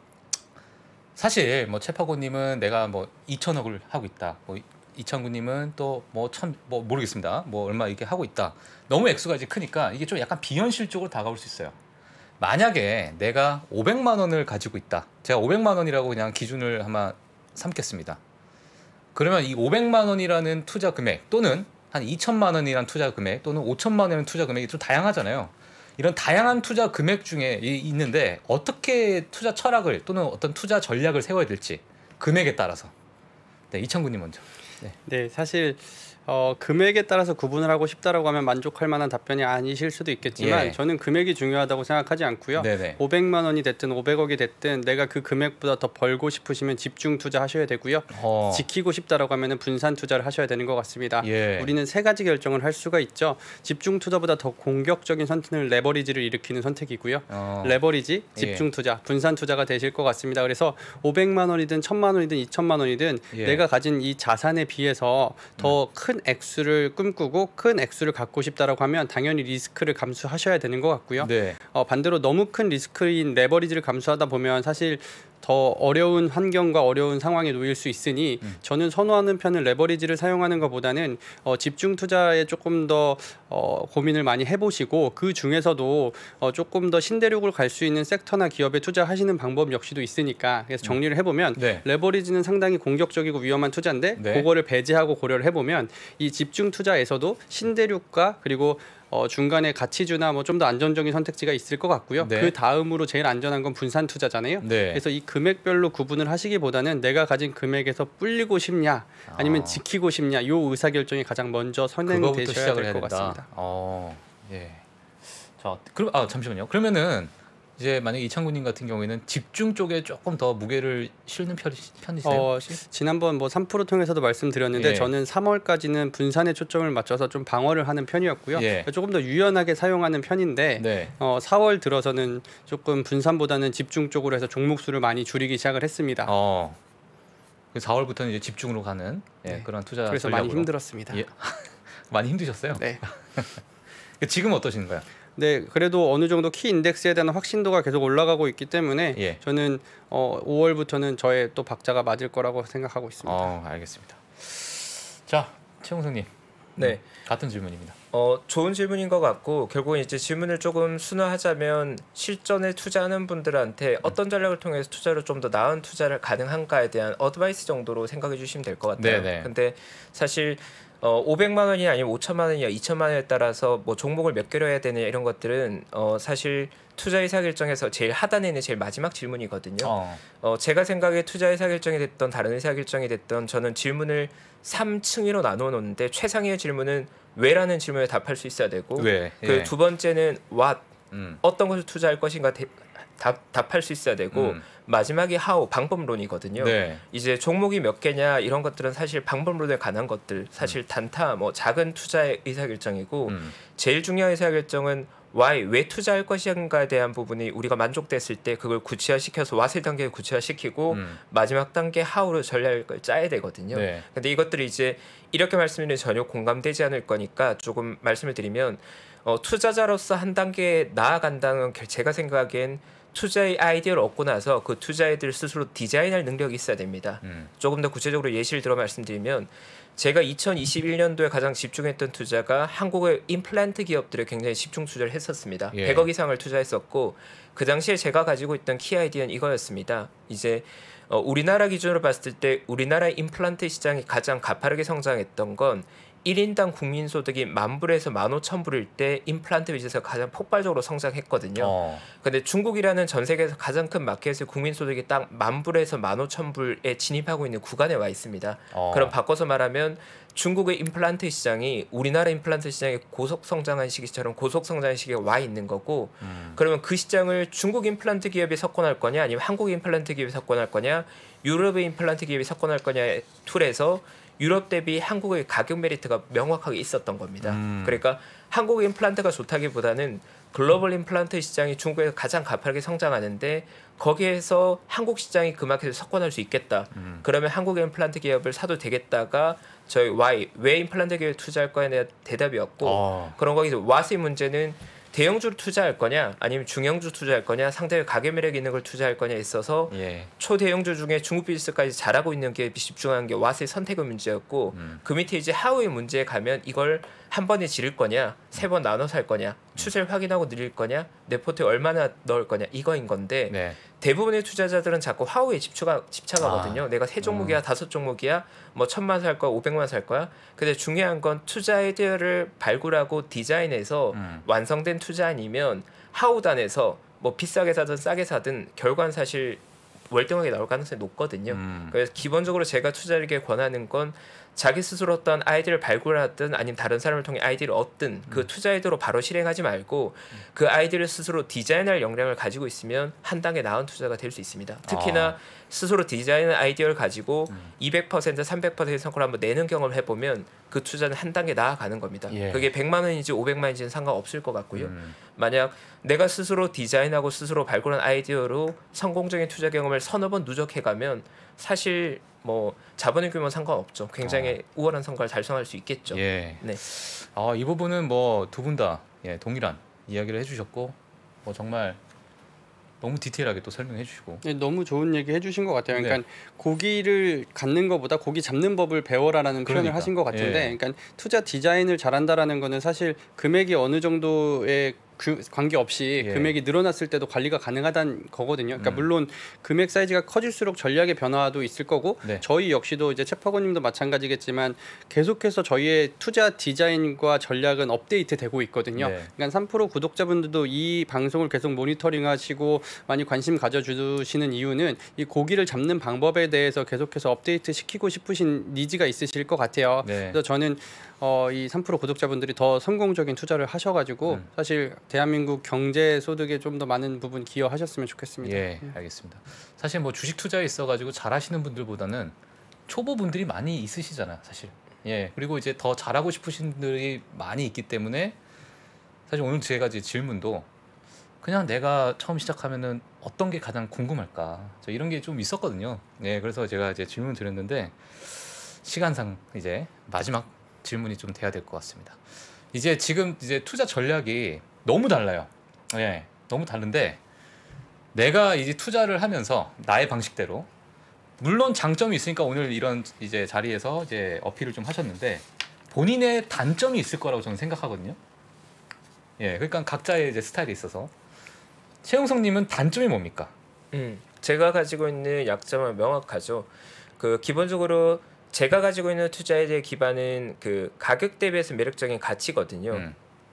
[SPEAKER 1] 사실 뭐 최파고님은 내가 뭐 2천억을 하고 있다. 뭐 이창구님은 또 뭐 모르겠습니다. 뭐 얼마 이렇게 하고 있다. 너무 액수가 이제 크니까 이게 좀 약간 비현실적으로 다가올 수 있어요. 만약에 내가 500만 원을 가지고 있다. 제가 500만 원이라고 그냥 기준을 아마 삼겠습니다. 그러면 이 500만 원이라는 투자 금액 또는 한 2천만 원이라는 투자 금액 또는 5천만 원이라는 투자 금액이 좀 다양하잖아요. 이런 다양한 투자 금액 중에 있는데 어떻게 투자 철학을 또는 어떤 투자 전략을 세워야 될지 금액에 따라서 이창구님 먼저.
[SPEAKER 3] 네, 사실 금액에 따라서 구분을 하고 싶다라고 하면 만족할 만한 답변이 아니실 수도 있겠지만 저는 금액이 중요하다고 생각하지 않고요. 500만 원이 됐든 500억이 됐든 내가 그 금액보다 더 벌고 싶으시면 집중 투자하셔야 되고요. 지키고 싶다라고 하면은 분산 투자를 하셔야 되는 것 같습니다. 우리는 세 가지 결정을 할 수가 있죠. 집중 투자보다 더 공격적인 선택을 레버리지를 일으키는 선택이고요. 레버리지, 집중 투자, 분산 투자가 되실 것 같습니다. 그래서 500만 원이든 1000만 원이든 2000만 원이든 내가 가진 이 자산에 비해서 더 큰 액수를 꿈꾸고 큰 액수를 갖고 싶다라고 하면 당연히 리스크를 감수하셔야 되는 것 같고요. 반대로 너무 큰 리스크인 레버리지를 감수하다 보면 사실 더 어려운 환경과 어려운 상황에 놓일 수 있으니 저는 선호하는 편은 레버리지를 사용하는 것보다는 집중 투자에 조금 더 고민을 많이 해보시고 그 중에서도 조금 더 신대륙을 갈 수 있는 섹터나 기업에 투자하시는 방법 역시도 있으니까 그래서 정리를 해보면 레버리지는 상당히 공격적이고 위험한 투자인데 그거를 배제하고 고려를 해보면 이 집중 투자에서도 신대륙과 그리고 중간에 가치주나 뭐 좀 더 안정적인 선택지가 있을 것 같고요.
[SPEAKER 1] 네.
[SPEAKER 3] 그 다음으로 제일 안전한 건 분산 투자잖아요.
[SPEAKER 1] 네.
[SPEAKER 3] 그래서 이 금액별로 구분을 하시기보다는 내가 가진 금액에서 불리고 싶냐 아니면 지키고 싶냐 요 의사결정이 가장 먼저 선행되셔야 될 것 같습니다.
[SPEAKER 1] 예. 자, 그럼 잠시만요. 그러면은 이제 만약 이창구님 같은 경우에는 집중 쪽에 조금 더 무게를 실는 편이세요?
[SPEAKER 3] 지난번 뭐 3% 통해서도 말씀드렸는데
[SPEAKER 1] 예.
[SPEAKER 3] 저는 3월까지는 분산에 초점을 맞춰서 좀 방어를 하는 편이었고요.
[SPEAKER 1] 예.
[SPEAKER 3] 조금 더 유연하게 사용하는 편인데
[SPEAKER 1] 네.
[SPEAKER 3] 4월 들어서는 조금 분산보다는 집중 쪽으로 해서 종목 수를 많이 줄이기 시작을 했습니다.
[SPEAKER 1] 4월부터는 이제 집중으로 가는
[SPEAKER 3] 네.
[SPEAKER 1] 그런 투자
[SPEAKER 3] 그래서
[SPEAKER 1] 전략으로.
[SPEAKER 3] 많이 힘들었습니다.
[SPEAKER 1] 예. 많이 힘드셨어요?
[SPEAKER 3] 네.
[SPEAKER 1] 지금 어떠신가요?
[SPEAKER 3] 네, 그래도 어느 정도 키 인덱스에 대한 확신도가 계속 올라가고 있기 때문에
[SPEAKER 1] 예.
[SPEAKER 3] 저는 5월부터는 저의 또 박자가 맞을 거라고 생각하고 있습니다.
[SPEAKER 1] 알겠습니다. 자, 최홍석님.
[SPEAKER 2] 네.
[SPEAKER 1] 같은 질문입니다.
[SPEAKER 2] 좋은 질문인 것 같고 결국은 이제 질문을 조금 순화하자면 실전에 투자하는 분들한테 어떤 전략을 통해서 투자를 좀 더 나은 투자를 가능한가에 대한 어드바이스 정도로 생각해 주시면 될 것 같아요.
[SPEAKER 1] 네네.
[SPEAKER 2] 근데 사실 500만 원이 아니면 5천만 원이냐 2천만 원에 따라서 뭐 종목을 몇 개로 해야 되느냐 이런 것들은 사실 투자 의사결정에서 제일 하단에 있는 제일 마지막 질문이거든요. 제가 생각에 투자 의사결정이 됐던 다른 의사결정이 됐던 저는 질문을 3층으로 나누어 놓는데 최상위의 질문은 왜라는 질문에 답할 수 있어야 되고
[SPEAKER 1] 왜?
[SPEAKER 2] 그 두 번째는 what 어떤 것을 투자할 것인가 답할 수 있어야 되고 마지막이 how 방법론이거든요.
[SPEAKER 1] 네.
[SPEAKER 2] 이제 종목이 몇 개냐 이런 것들은 사실 방법론에 관한 것들 사실 단타 뭐 작은 투자의 의사결정이고 제일 중요한 의사결정은 why 왜 투자할 것인가에 대한 부분이 우리가 만족됐을 때 그걸 구체화시켜서 what의 단계를 구체화시키고 마지막 단계 how로 전략을 짜야 되거든요.
[SPEAKER 1] 네.
[SPEAKER 2] 근데 이것들이 이제 이렇게 말씀드리면 전혀 공감되지 않을 거니까 조금 말씀을 드리면 투자자로서 한 단계 나아간다는 제가 생각엔 투자의 아이디어를 얻고 나서 그 투자자들 스스로 디자인할 능력이 있어야 됩니다. 조금 더 구체적으로 예시를 들어 말씀드리면 제가 2021년도에 가장 집중했던 투자가 한국의 임플란트 기업들에 굉장히 집중 투자를 했었습니다.
[SPEAKER 1] 예.
[SPEAKER 2] 100억 이상을 투자했었고 그 당시에 제가 가지고 있던 키 아이디어는 이거였습니다. 이제 우리나라 기준으로 봤을 때 우리나라의 임플란트 시장이 가장 가파르게 성장했던 건 1인당 국민소득이 10,000불에서 15,000불일 때 임플란트 비즈에서 가장 폭발적으로 성장했거든요. 근데 중국이라는 전 세계에서 가장 큰 마켓에서 국민소득이 딱 10,000불에서 15,000불에 진입하고 있는 구간에 와 있습니다. 그럼 바꿔서 말하면 중국의 임플란트 시장이 우리나라 임플란트 시장의 고속 성장한 시기처럼 고속 성장한 시기에 와 있는 거고 그러면 그 시장을 중국 임플란트 기업이 석권할 거냐 아니면 한국 임플란트 기업이 석권할 거냐 유럽의 임플란트 기업이 석권할 거냐의 툴에서 유럽 대비 한국의 가격 메리트가 명확하게 있었던 겁니다. 그러니까 한국의 임플란트가 좋다기보다는 글로벌 임플란트 시장이 중국에서 가장 가파르게 성장하는데 거기에서 한국 시장이 그 마켓을 석권할 수 있겠다. 그러면 한국의 임플란트 기업을 사도 되겠다가 저희 why 왜 임플란트 기업에 투자할 거에 대한 대답이었고 그런 거기서 what의 문제는 대형주로 투자할 거냐 아니면 중형주 투자할 거냐 상대의 가격 매력 있는 걸 투자할 거냐에 있어서 초대형주 중에 중국 비즈니스까지 잘하고 있는 기업이 집중한 게 왓의 선택의 문제였고 그 밑에 이제 하우의 문제에 가면 이걸 한 번에 지를 거냐 3번 나눠서 할 거냐 추세를 확인하고 늘릴 거냐 내 포트에 얼마나 넣을 거냐 이거인 건데 대부분의 투자자들은 자꾸 하우에 집착하거든요. 내가 3종목이야 5종목이야 뭐 1,000만 살 거야 500만 살 거야. 근데 중요한 건 투자 아이디어를 발굴하고 디자인해서 완성된 투자 아니면 하우단에서 뭐 비싸게 사든 싸게 사든 결과는 사실 월등하게 나올 가능성이 높거든요. 그래서 기본적으로 제가 투자에게 권하는 건 자기 스스로 어떤 아이디어를 발굴하든 아니면 다른 사람을 통해 아이디어를 얻든 그 투자 아이디어로 바로 실행하지 말고 그 아이디어를 스스로 디자인할 역량을 가지고 있으면 한 단계 나은 투자가 될 수 있습니다. 특히나 스스로 디자인한 아이디어를 가지고 200% 300% 성과를 한번 내는 경험을 해보면 그 투자는 한 단계 나아가는 겁니다. 그게 100만 원인지 500만 원인지는 상관없을 것 같고요. 만약 내가 스스로 디자인하고 스스로 발굴한 아이디어로 성공적인 투자 경험을 서너 번 누적해가면 사실 뭐 자본의 규모는 상관없죠. 굉장히 우월한 성과를 달성할 수 있겠죠. 네.
[SPEAKER 1] 이 부분은 뭐 두 분 다 동일한 이야기를 해주셨고 뭐 정말 너무 디테일하게 또 설명해 주시고
[SPEAKER 3] 너무 좋은 얘기 해주신 것 같아요. 그러니까 고기를 갖는 것보다 고기 잡는 법을 배워라라는 표현을 하신 것 같은데 그러니까 투자 디자인을 잘한다라는 거는 사실 금액이 어느 정도의 관계없이 금액이 늘어났을 때도 관리가 가능하다는 거거든요. 그러니까 물론 금액 사이즈가 커질수록 전략의 변화도 있을 거고 저희 역시도 이제 채파고님도 마찬가지겠지만 계속해서 저희의 투자 디자인과 전략은 업데이트되고 있거든요. 그러니까 3프로 구독자분들도 이 방송을 계속 모니터링하시고 많이 관심 가져주시는 이유는 이 고기를 잡는 방법에 대해서 계속해서 업데이트 시키고 싶으신 니즈가 있으실 것 같아요. 그래서 저는 이 3프로 구독자분들이 더 성공적인 투자를 하셔가지고 사실 대한민국 경제 소득에 좀 더 많은 부분 기여하셨으면 좋겠습니다.
[SPEAKER 1] 예, 알겠습니다. 사실 뭐 주식 투자에 있어가지고 잘하시는 분들보다는 초보분들이 많이 있으시잖아요, 사실. 예, 그리고 이제 더 잘하고 싶으신 분들이 많이 있기 때문에 사실 오늘 제가 이제 질문도 그냥 내가 처음 시작하면은 어떤 게 가장 궁금할까, 저 이런 게 좀 있었거든요. 예, 그래서 제가 이제 질문 드렸는데 시간상 이제 마지막 질문이 좀 돼야 될 것 같습니다. 이제 지금 이제 투자 전략이 너무 달라요. 예, 너무 다른데 내가 이제 투자를 하면서 나의 방식대로 물론 장점이 있으니까 오늘 이런 이제 자리에서 이제 어필을 좀 하셨는데 본인의 단점이 있을 거라고 저는 생각하거든요. 예, 그러니까 각자의 이제 스타일이 있어서 최용석님은 단점이 뭡니까?
[SPEAKER 2] 제가 가지고 있는 약점은 명확하죠. 그 기본적으로 제가 가지고 있는 투자에 대해 기반은 그 가격 대비해서 매력적인 가치거든요.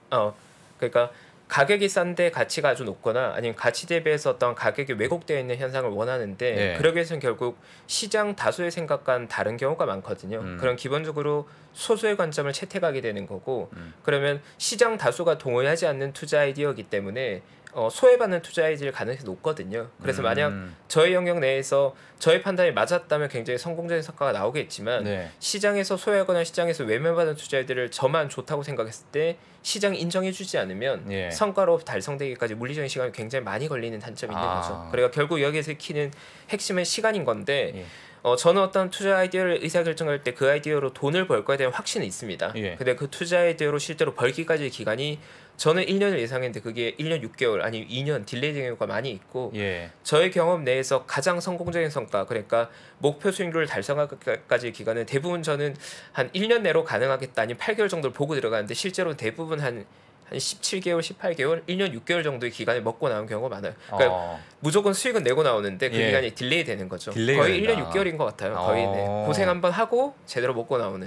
[SPEAKER 2] 그러니까 가격이 싼데 가치가 아주 높거나 아니면 가치 대비해서 어떤 가격이 왜곡되어 있는 현상을 원하는데 그러기 위해서는 결국 시장 다수의 생각과는 다른 경우가 많거든요. 그럼 기본적으로 소수의 관점을 채택하게 되는 거고 그러면 시장 다수가 동의하지 않는 투자 아이디어이기 때문에 소외받는 투자 아이디어일 가능성이 높거든요. 그래서 만약 저희 영역 내에서 저희 판단이 맞았다면 굉장히 성공적인 성과가 나오겠지만 시장에서 소외하거나 시장에서 외면받은 투자 아이디어를 저만 좋다고 생각했을 때 시장이 인정해주지 않으면 성과로 달성되기까지 물리적인 시간이 굉장히 많이 걸리는 단점이 있는 거죠. 그러니까 결국 여기에서 키는 핵심은 시간인 건데 저는 어떤 투자 아이디어를 의사결정할 때 그 아이디어로 돈을 벌 거에 대한 확신은 있습니다. 근데 그 투자 아이디어로 실제로 벌기까지의 기간이 저는 1년을 예상했는데 그게 1년 6개월 아니면 2년 딜레이 되는 경우가 많이 있고 저의 경험 내에서 가장 성공적인 성과 그러니까 목표 수익률을 달성하기까지의 기간은 대부분 저는 한 1년 내로 가능하겠다 아니면 8개월 정도를 보고 들어가는데 실제로 대부분 한 17개월, 18개월, 1년 6개월 정도의 기간을 먹고 나온 경우가 많아요. 그러니까 무조건 수익은 내고 나오는데 그 기간이 딜레이 되는 거죠. 거의 1년 6개월인 것 같아요. 거의 고생 한번 하고 제대로 먹고 나오는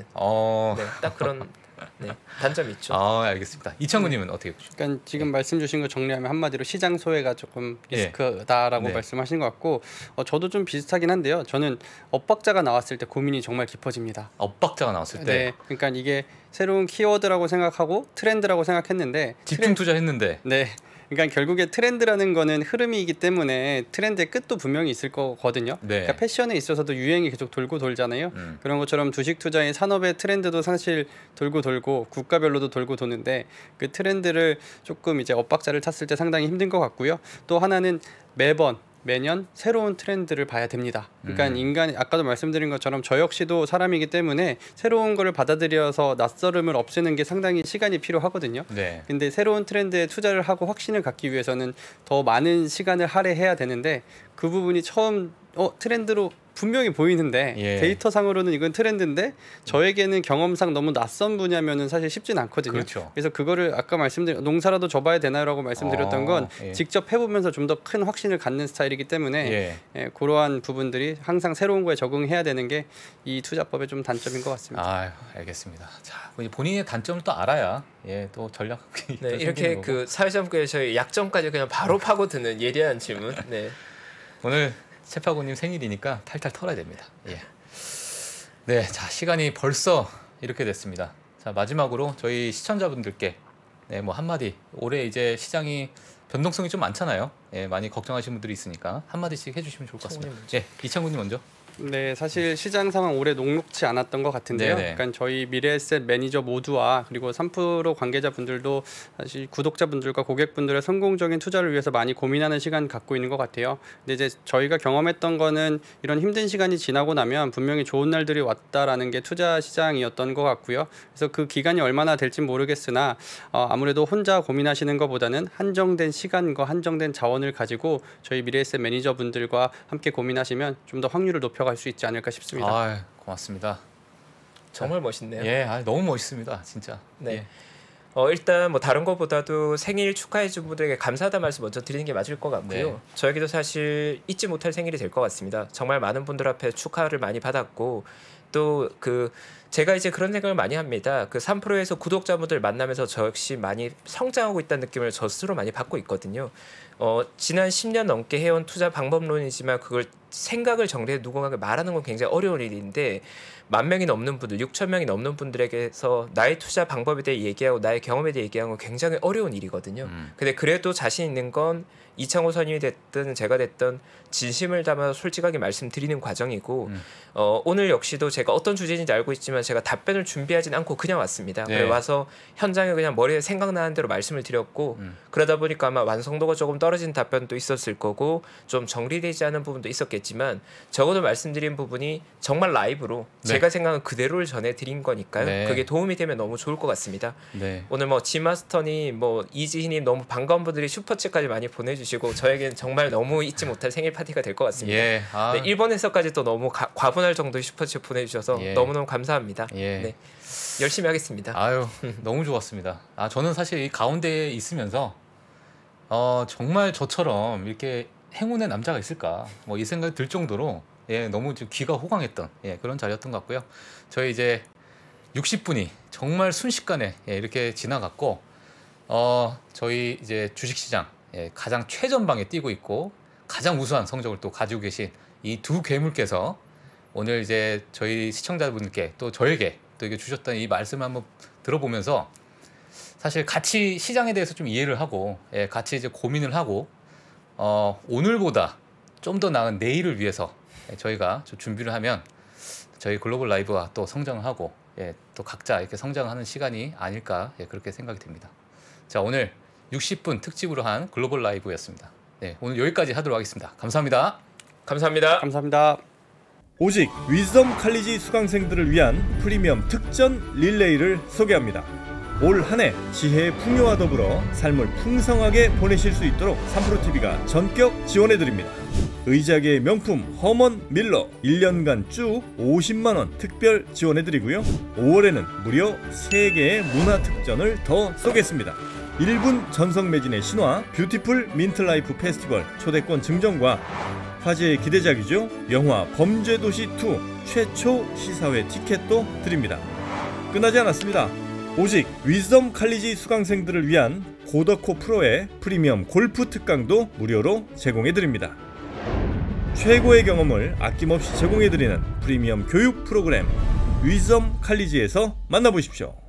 [SPEAKER 2] 딱 그런 단점이 있죠.
[SPEAKER 1] 알겠습니다. 이창구님은 어떻게 보십니까?
[SPEAKER 3] 그러니까 지금 말씀 주신 거 정리하면 한마디로 시장 소외가 조금 리스크다라고 말씀하신 것 같고 저도 좀 비슷하긴 한데요. 저는 엇박자가 나왔을 때 고민이 정말 깊어집니다.
[SPEAKER 1] 엇박자가 나왔을 때?
[SPEAKER 3] 네, 그러니까 이게 새로운 키워드라고 생각하고 트렌드라고 생각했는데
[SPEAKER 1] 집중 투자했는데
[SPEAKER 3] 그러니까 결국에 트렌드라는 거는 흐름이기 때문에 트렌드의 끝도 분명히 있을 거거든요. 그러니까 패션에 있어서도 유행이 계속 돌고 돌잖아요. 그런 것처럼 주식 투자의 산업의 트렌드도 사실 돌고 돌고 국가별로도 돌고 도는데 그 트렌드를 조금 이제 엇박자를 탔을 때 상당히 힘든 것 같고요. 또 하나는 매년 새로운 트렌드를 봐야 됩니다. 그러니까 인간이 아까도 말씀드린 것처럼 저 역시도 사람이기 때문에 새로운 거를 받아들여서 낯설음을 없애는 게 상당히 시간이 필요하거든요. 근데 새로운 트렌드에 투자를 하고 확신을 갖기 위해서는 더 많은 시간을 할애해야 되는데 그 부분이 처음 트렌드로 분명히 보이는데 데이터상으로는 이건 트렌드인데 저에게는 경험상 너무 낯선 분야면은 사실 쉽진 않거든요. 그래서 그거를 아까 말씀드린 농사라도 접어야 되나요라고 말씀드렸던 건 직접 해보면서 좀 더 큰 확신을 갖는 스타일이기 때문에 그러한 부분들이 항상 새로운 거에 적응해야 되는 게 이 투자법의 좀 단점인 것 같습니다.
[SPEAKER 1] 알겠습니다. 자, 본인의 단점을 또 알아야 또 전략이
[SPEAKER 2] 이렇게 그 사회자분께서 저희 약점까지 그냥 바로 파고드는 예리한 질문.
[SPEAKER 1] 오늘 채파고님 생일이니까 탈탈 털어야 됩니다. 자 시간이 벌써 이렇게 됐습니다. 자 마지막으로 저희 시청자분들께 뭐 한마디 올해 이제 시장이 변동성이 좀 많잖아요. 많이 걱정하시는 분들이 있으니까 한마디씩 해주시면 좋을 것 같습니다. 이창구님 먼저.
[SPEAKER 3] 네, 사실 시장 상황 올해 녹록지 않았던 것 같은데요. 그러니까 저희 미래에셋 매니저 모두와 그리고 3프로 관계자분들도 사실 구독자분들과 고객분들의 성공적인 투자를 위해서 많이 고민하는 시간 갖고 있는 것 같아요. 근데 이제 저희가 경험했던 거는 이런 힘든 시간이 지나고 나면 분명히 좋은 날들이 왔다라는 게 투자 시장이었던 것 같고요. 그래서 그 기간이 얼마나 될진 모르겠으나 아무래도 혼자 고민하시는 것보다는 한정된 시간과 한정된 자원을 가지고 저희 미래에셋 매니저분들과 함께 고민하시면 좀 더 확률을 높여 갈 수 있지 않을까 싶습니다.
[SPEAKER 1] 고맙습니다.
[SPEAKER 2] 정말 멋있네요.
[SPEAKER 1] 너무 멋있습니다, 진짜.
[SPEAKER 2] 일단 뭐 다른 것보다도 생일 축하해 준 분들에게 감사하다는 말씀 먼저 드리는 게 맞을 것 같고요. 네. 저에게도 사실 잊지 못할 생일이 될 것 같습니다. 정말 많은 분들 앞에 축하를 많이 받았고 또 제가 이제 그런 생각을 많이 합니다. 3프로에서 구독자분들 만나면서 저 역시 많이 성장하고 있다는 느낌을 저 스스로 많이 받고 있거든요. 지난 10년 넘게 해온 투자 방법론이지만 그걸 생각을 정리해 누군가에게 말하는 건 굉장히 어려운 일인데 10,000명이 넘는 분들, 6,000명이 넘는 분들에게서 나의 투자 방법에 대해 얘기하고 나의 경험에 대해 얘기하는 건 굉장히 어려운 일이거든요. 근데 그래도 자신 있는 건 이창호 선임이 됐든 제가 됐든 진심을 담아 솔직하게 말씀드리는 과정이고 오늘 역시도 제가 어떤 주제인지 알고 있지만 제가 답변을 준비하진 않고 그냥 왔습니다. 네. 그래 와서 현장에 그냥 머리에 생각나는 대로 말씀을 드렸고 그러다 보니까 아마 완성도가 조금 떨어진 답변도 있었을 거고 좀 정리되지 않은 부분도 있었겠지만 적어도 말씀드린 부분이 정말 라이브로 네. 제가 생각한 그대로를 전해드린 거니까요. 네. 그게 도움이 되면 너무 좋을 것 같습니다. 네. 오늘 뭐 지마스터님, 뭐 이지희님 너무 반가운 분들이 슈퍼챗까지 많이 보내주시고 저에게는 정말 너무 잊지 못할 생일 파티가 될 것 같습니다. 예. 네, 일본에서까지 또 너무 과분할 정도의 슈퍼챗 보내주셔서 예. 너무너무 감사합니다. 예. 네, 열심히 하겠습니다.
[SPEAKER 1] 아유 너무 좋았습니다. 저는 사실 이 가운데에 있으면서 정말 저처럼 이렇게 행운의 남자가 있을까 뭐 이 생각이 들 정도로 예, 너무 좀 귀가 호강했던 그런 자리였던 것 같고요. 저희 이제 60분이 정말 순식간에 이렇게 지나갔고 저희 이제 주식시장 가장 최전방에 뛰고 있고 가장 우수한 성적을 또 가지고 계신 이 두 괴물께서 오늘 이제 저희 시청자분들께 또 저에게 또 이게 주셨던 이 말씀을 한번 들어보면서 사실 같이 시장에 대해서 좀 이해를 하고 같이 이제 고민을 하고 오늘보다 좀 더 나은 내일을 위해서 저희가 좀 준비를 하면 저희 글로벌 라이브와 또 성장을 하고 또 각자 이렇게 성장하는 시간이 아닐까 그렇게 생각이 듭니다. 자, 오늘 60분 특집으로 한 글로벌 라이브였습니다. 네, 오늘 여기까지 하도록 하겠습니다. 감사합니다.
[SPEAKER 2] 감사합니다.
[SPEAKER 3] 감사합니다.
[SPEAKER 4] 오직 위즈덤 칼리지 수강생들을 위한 프리미엄 특전 릴레이를 소개합니다. 올 한 해 지혜의 풍요와 더불어 삶을 풍성하게 보내실 수 있도록 3프로TV가 전격 지원해드립니다. 의자계의 명품 허먼 밀러 1년간 쭉 50만원 특별 지원해드리고요. 5월에는 무려 3개의 문화 특전을 더 쏘겠습니다. 1분 전성 매진의 신화 뷰티풀 민트라이프 페스티벌 초대권 증정과 화제의 기대작이죠. 영화 범죄도시2 최초 시사회 티켓도 드립니다. 끝나지 않았습니다. 오직 위즈덤 칼리지 수강생들을 위한 고더코 프로의 프리미엄 골프 특강도 무료로 제공해드립니다. 최고의 경험을 아낌없이 제공해드리는 프리미엄 교육 프로그램 위즈덤 칼리지에서 만나보십시오.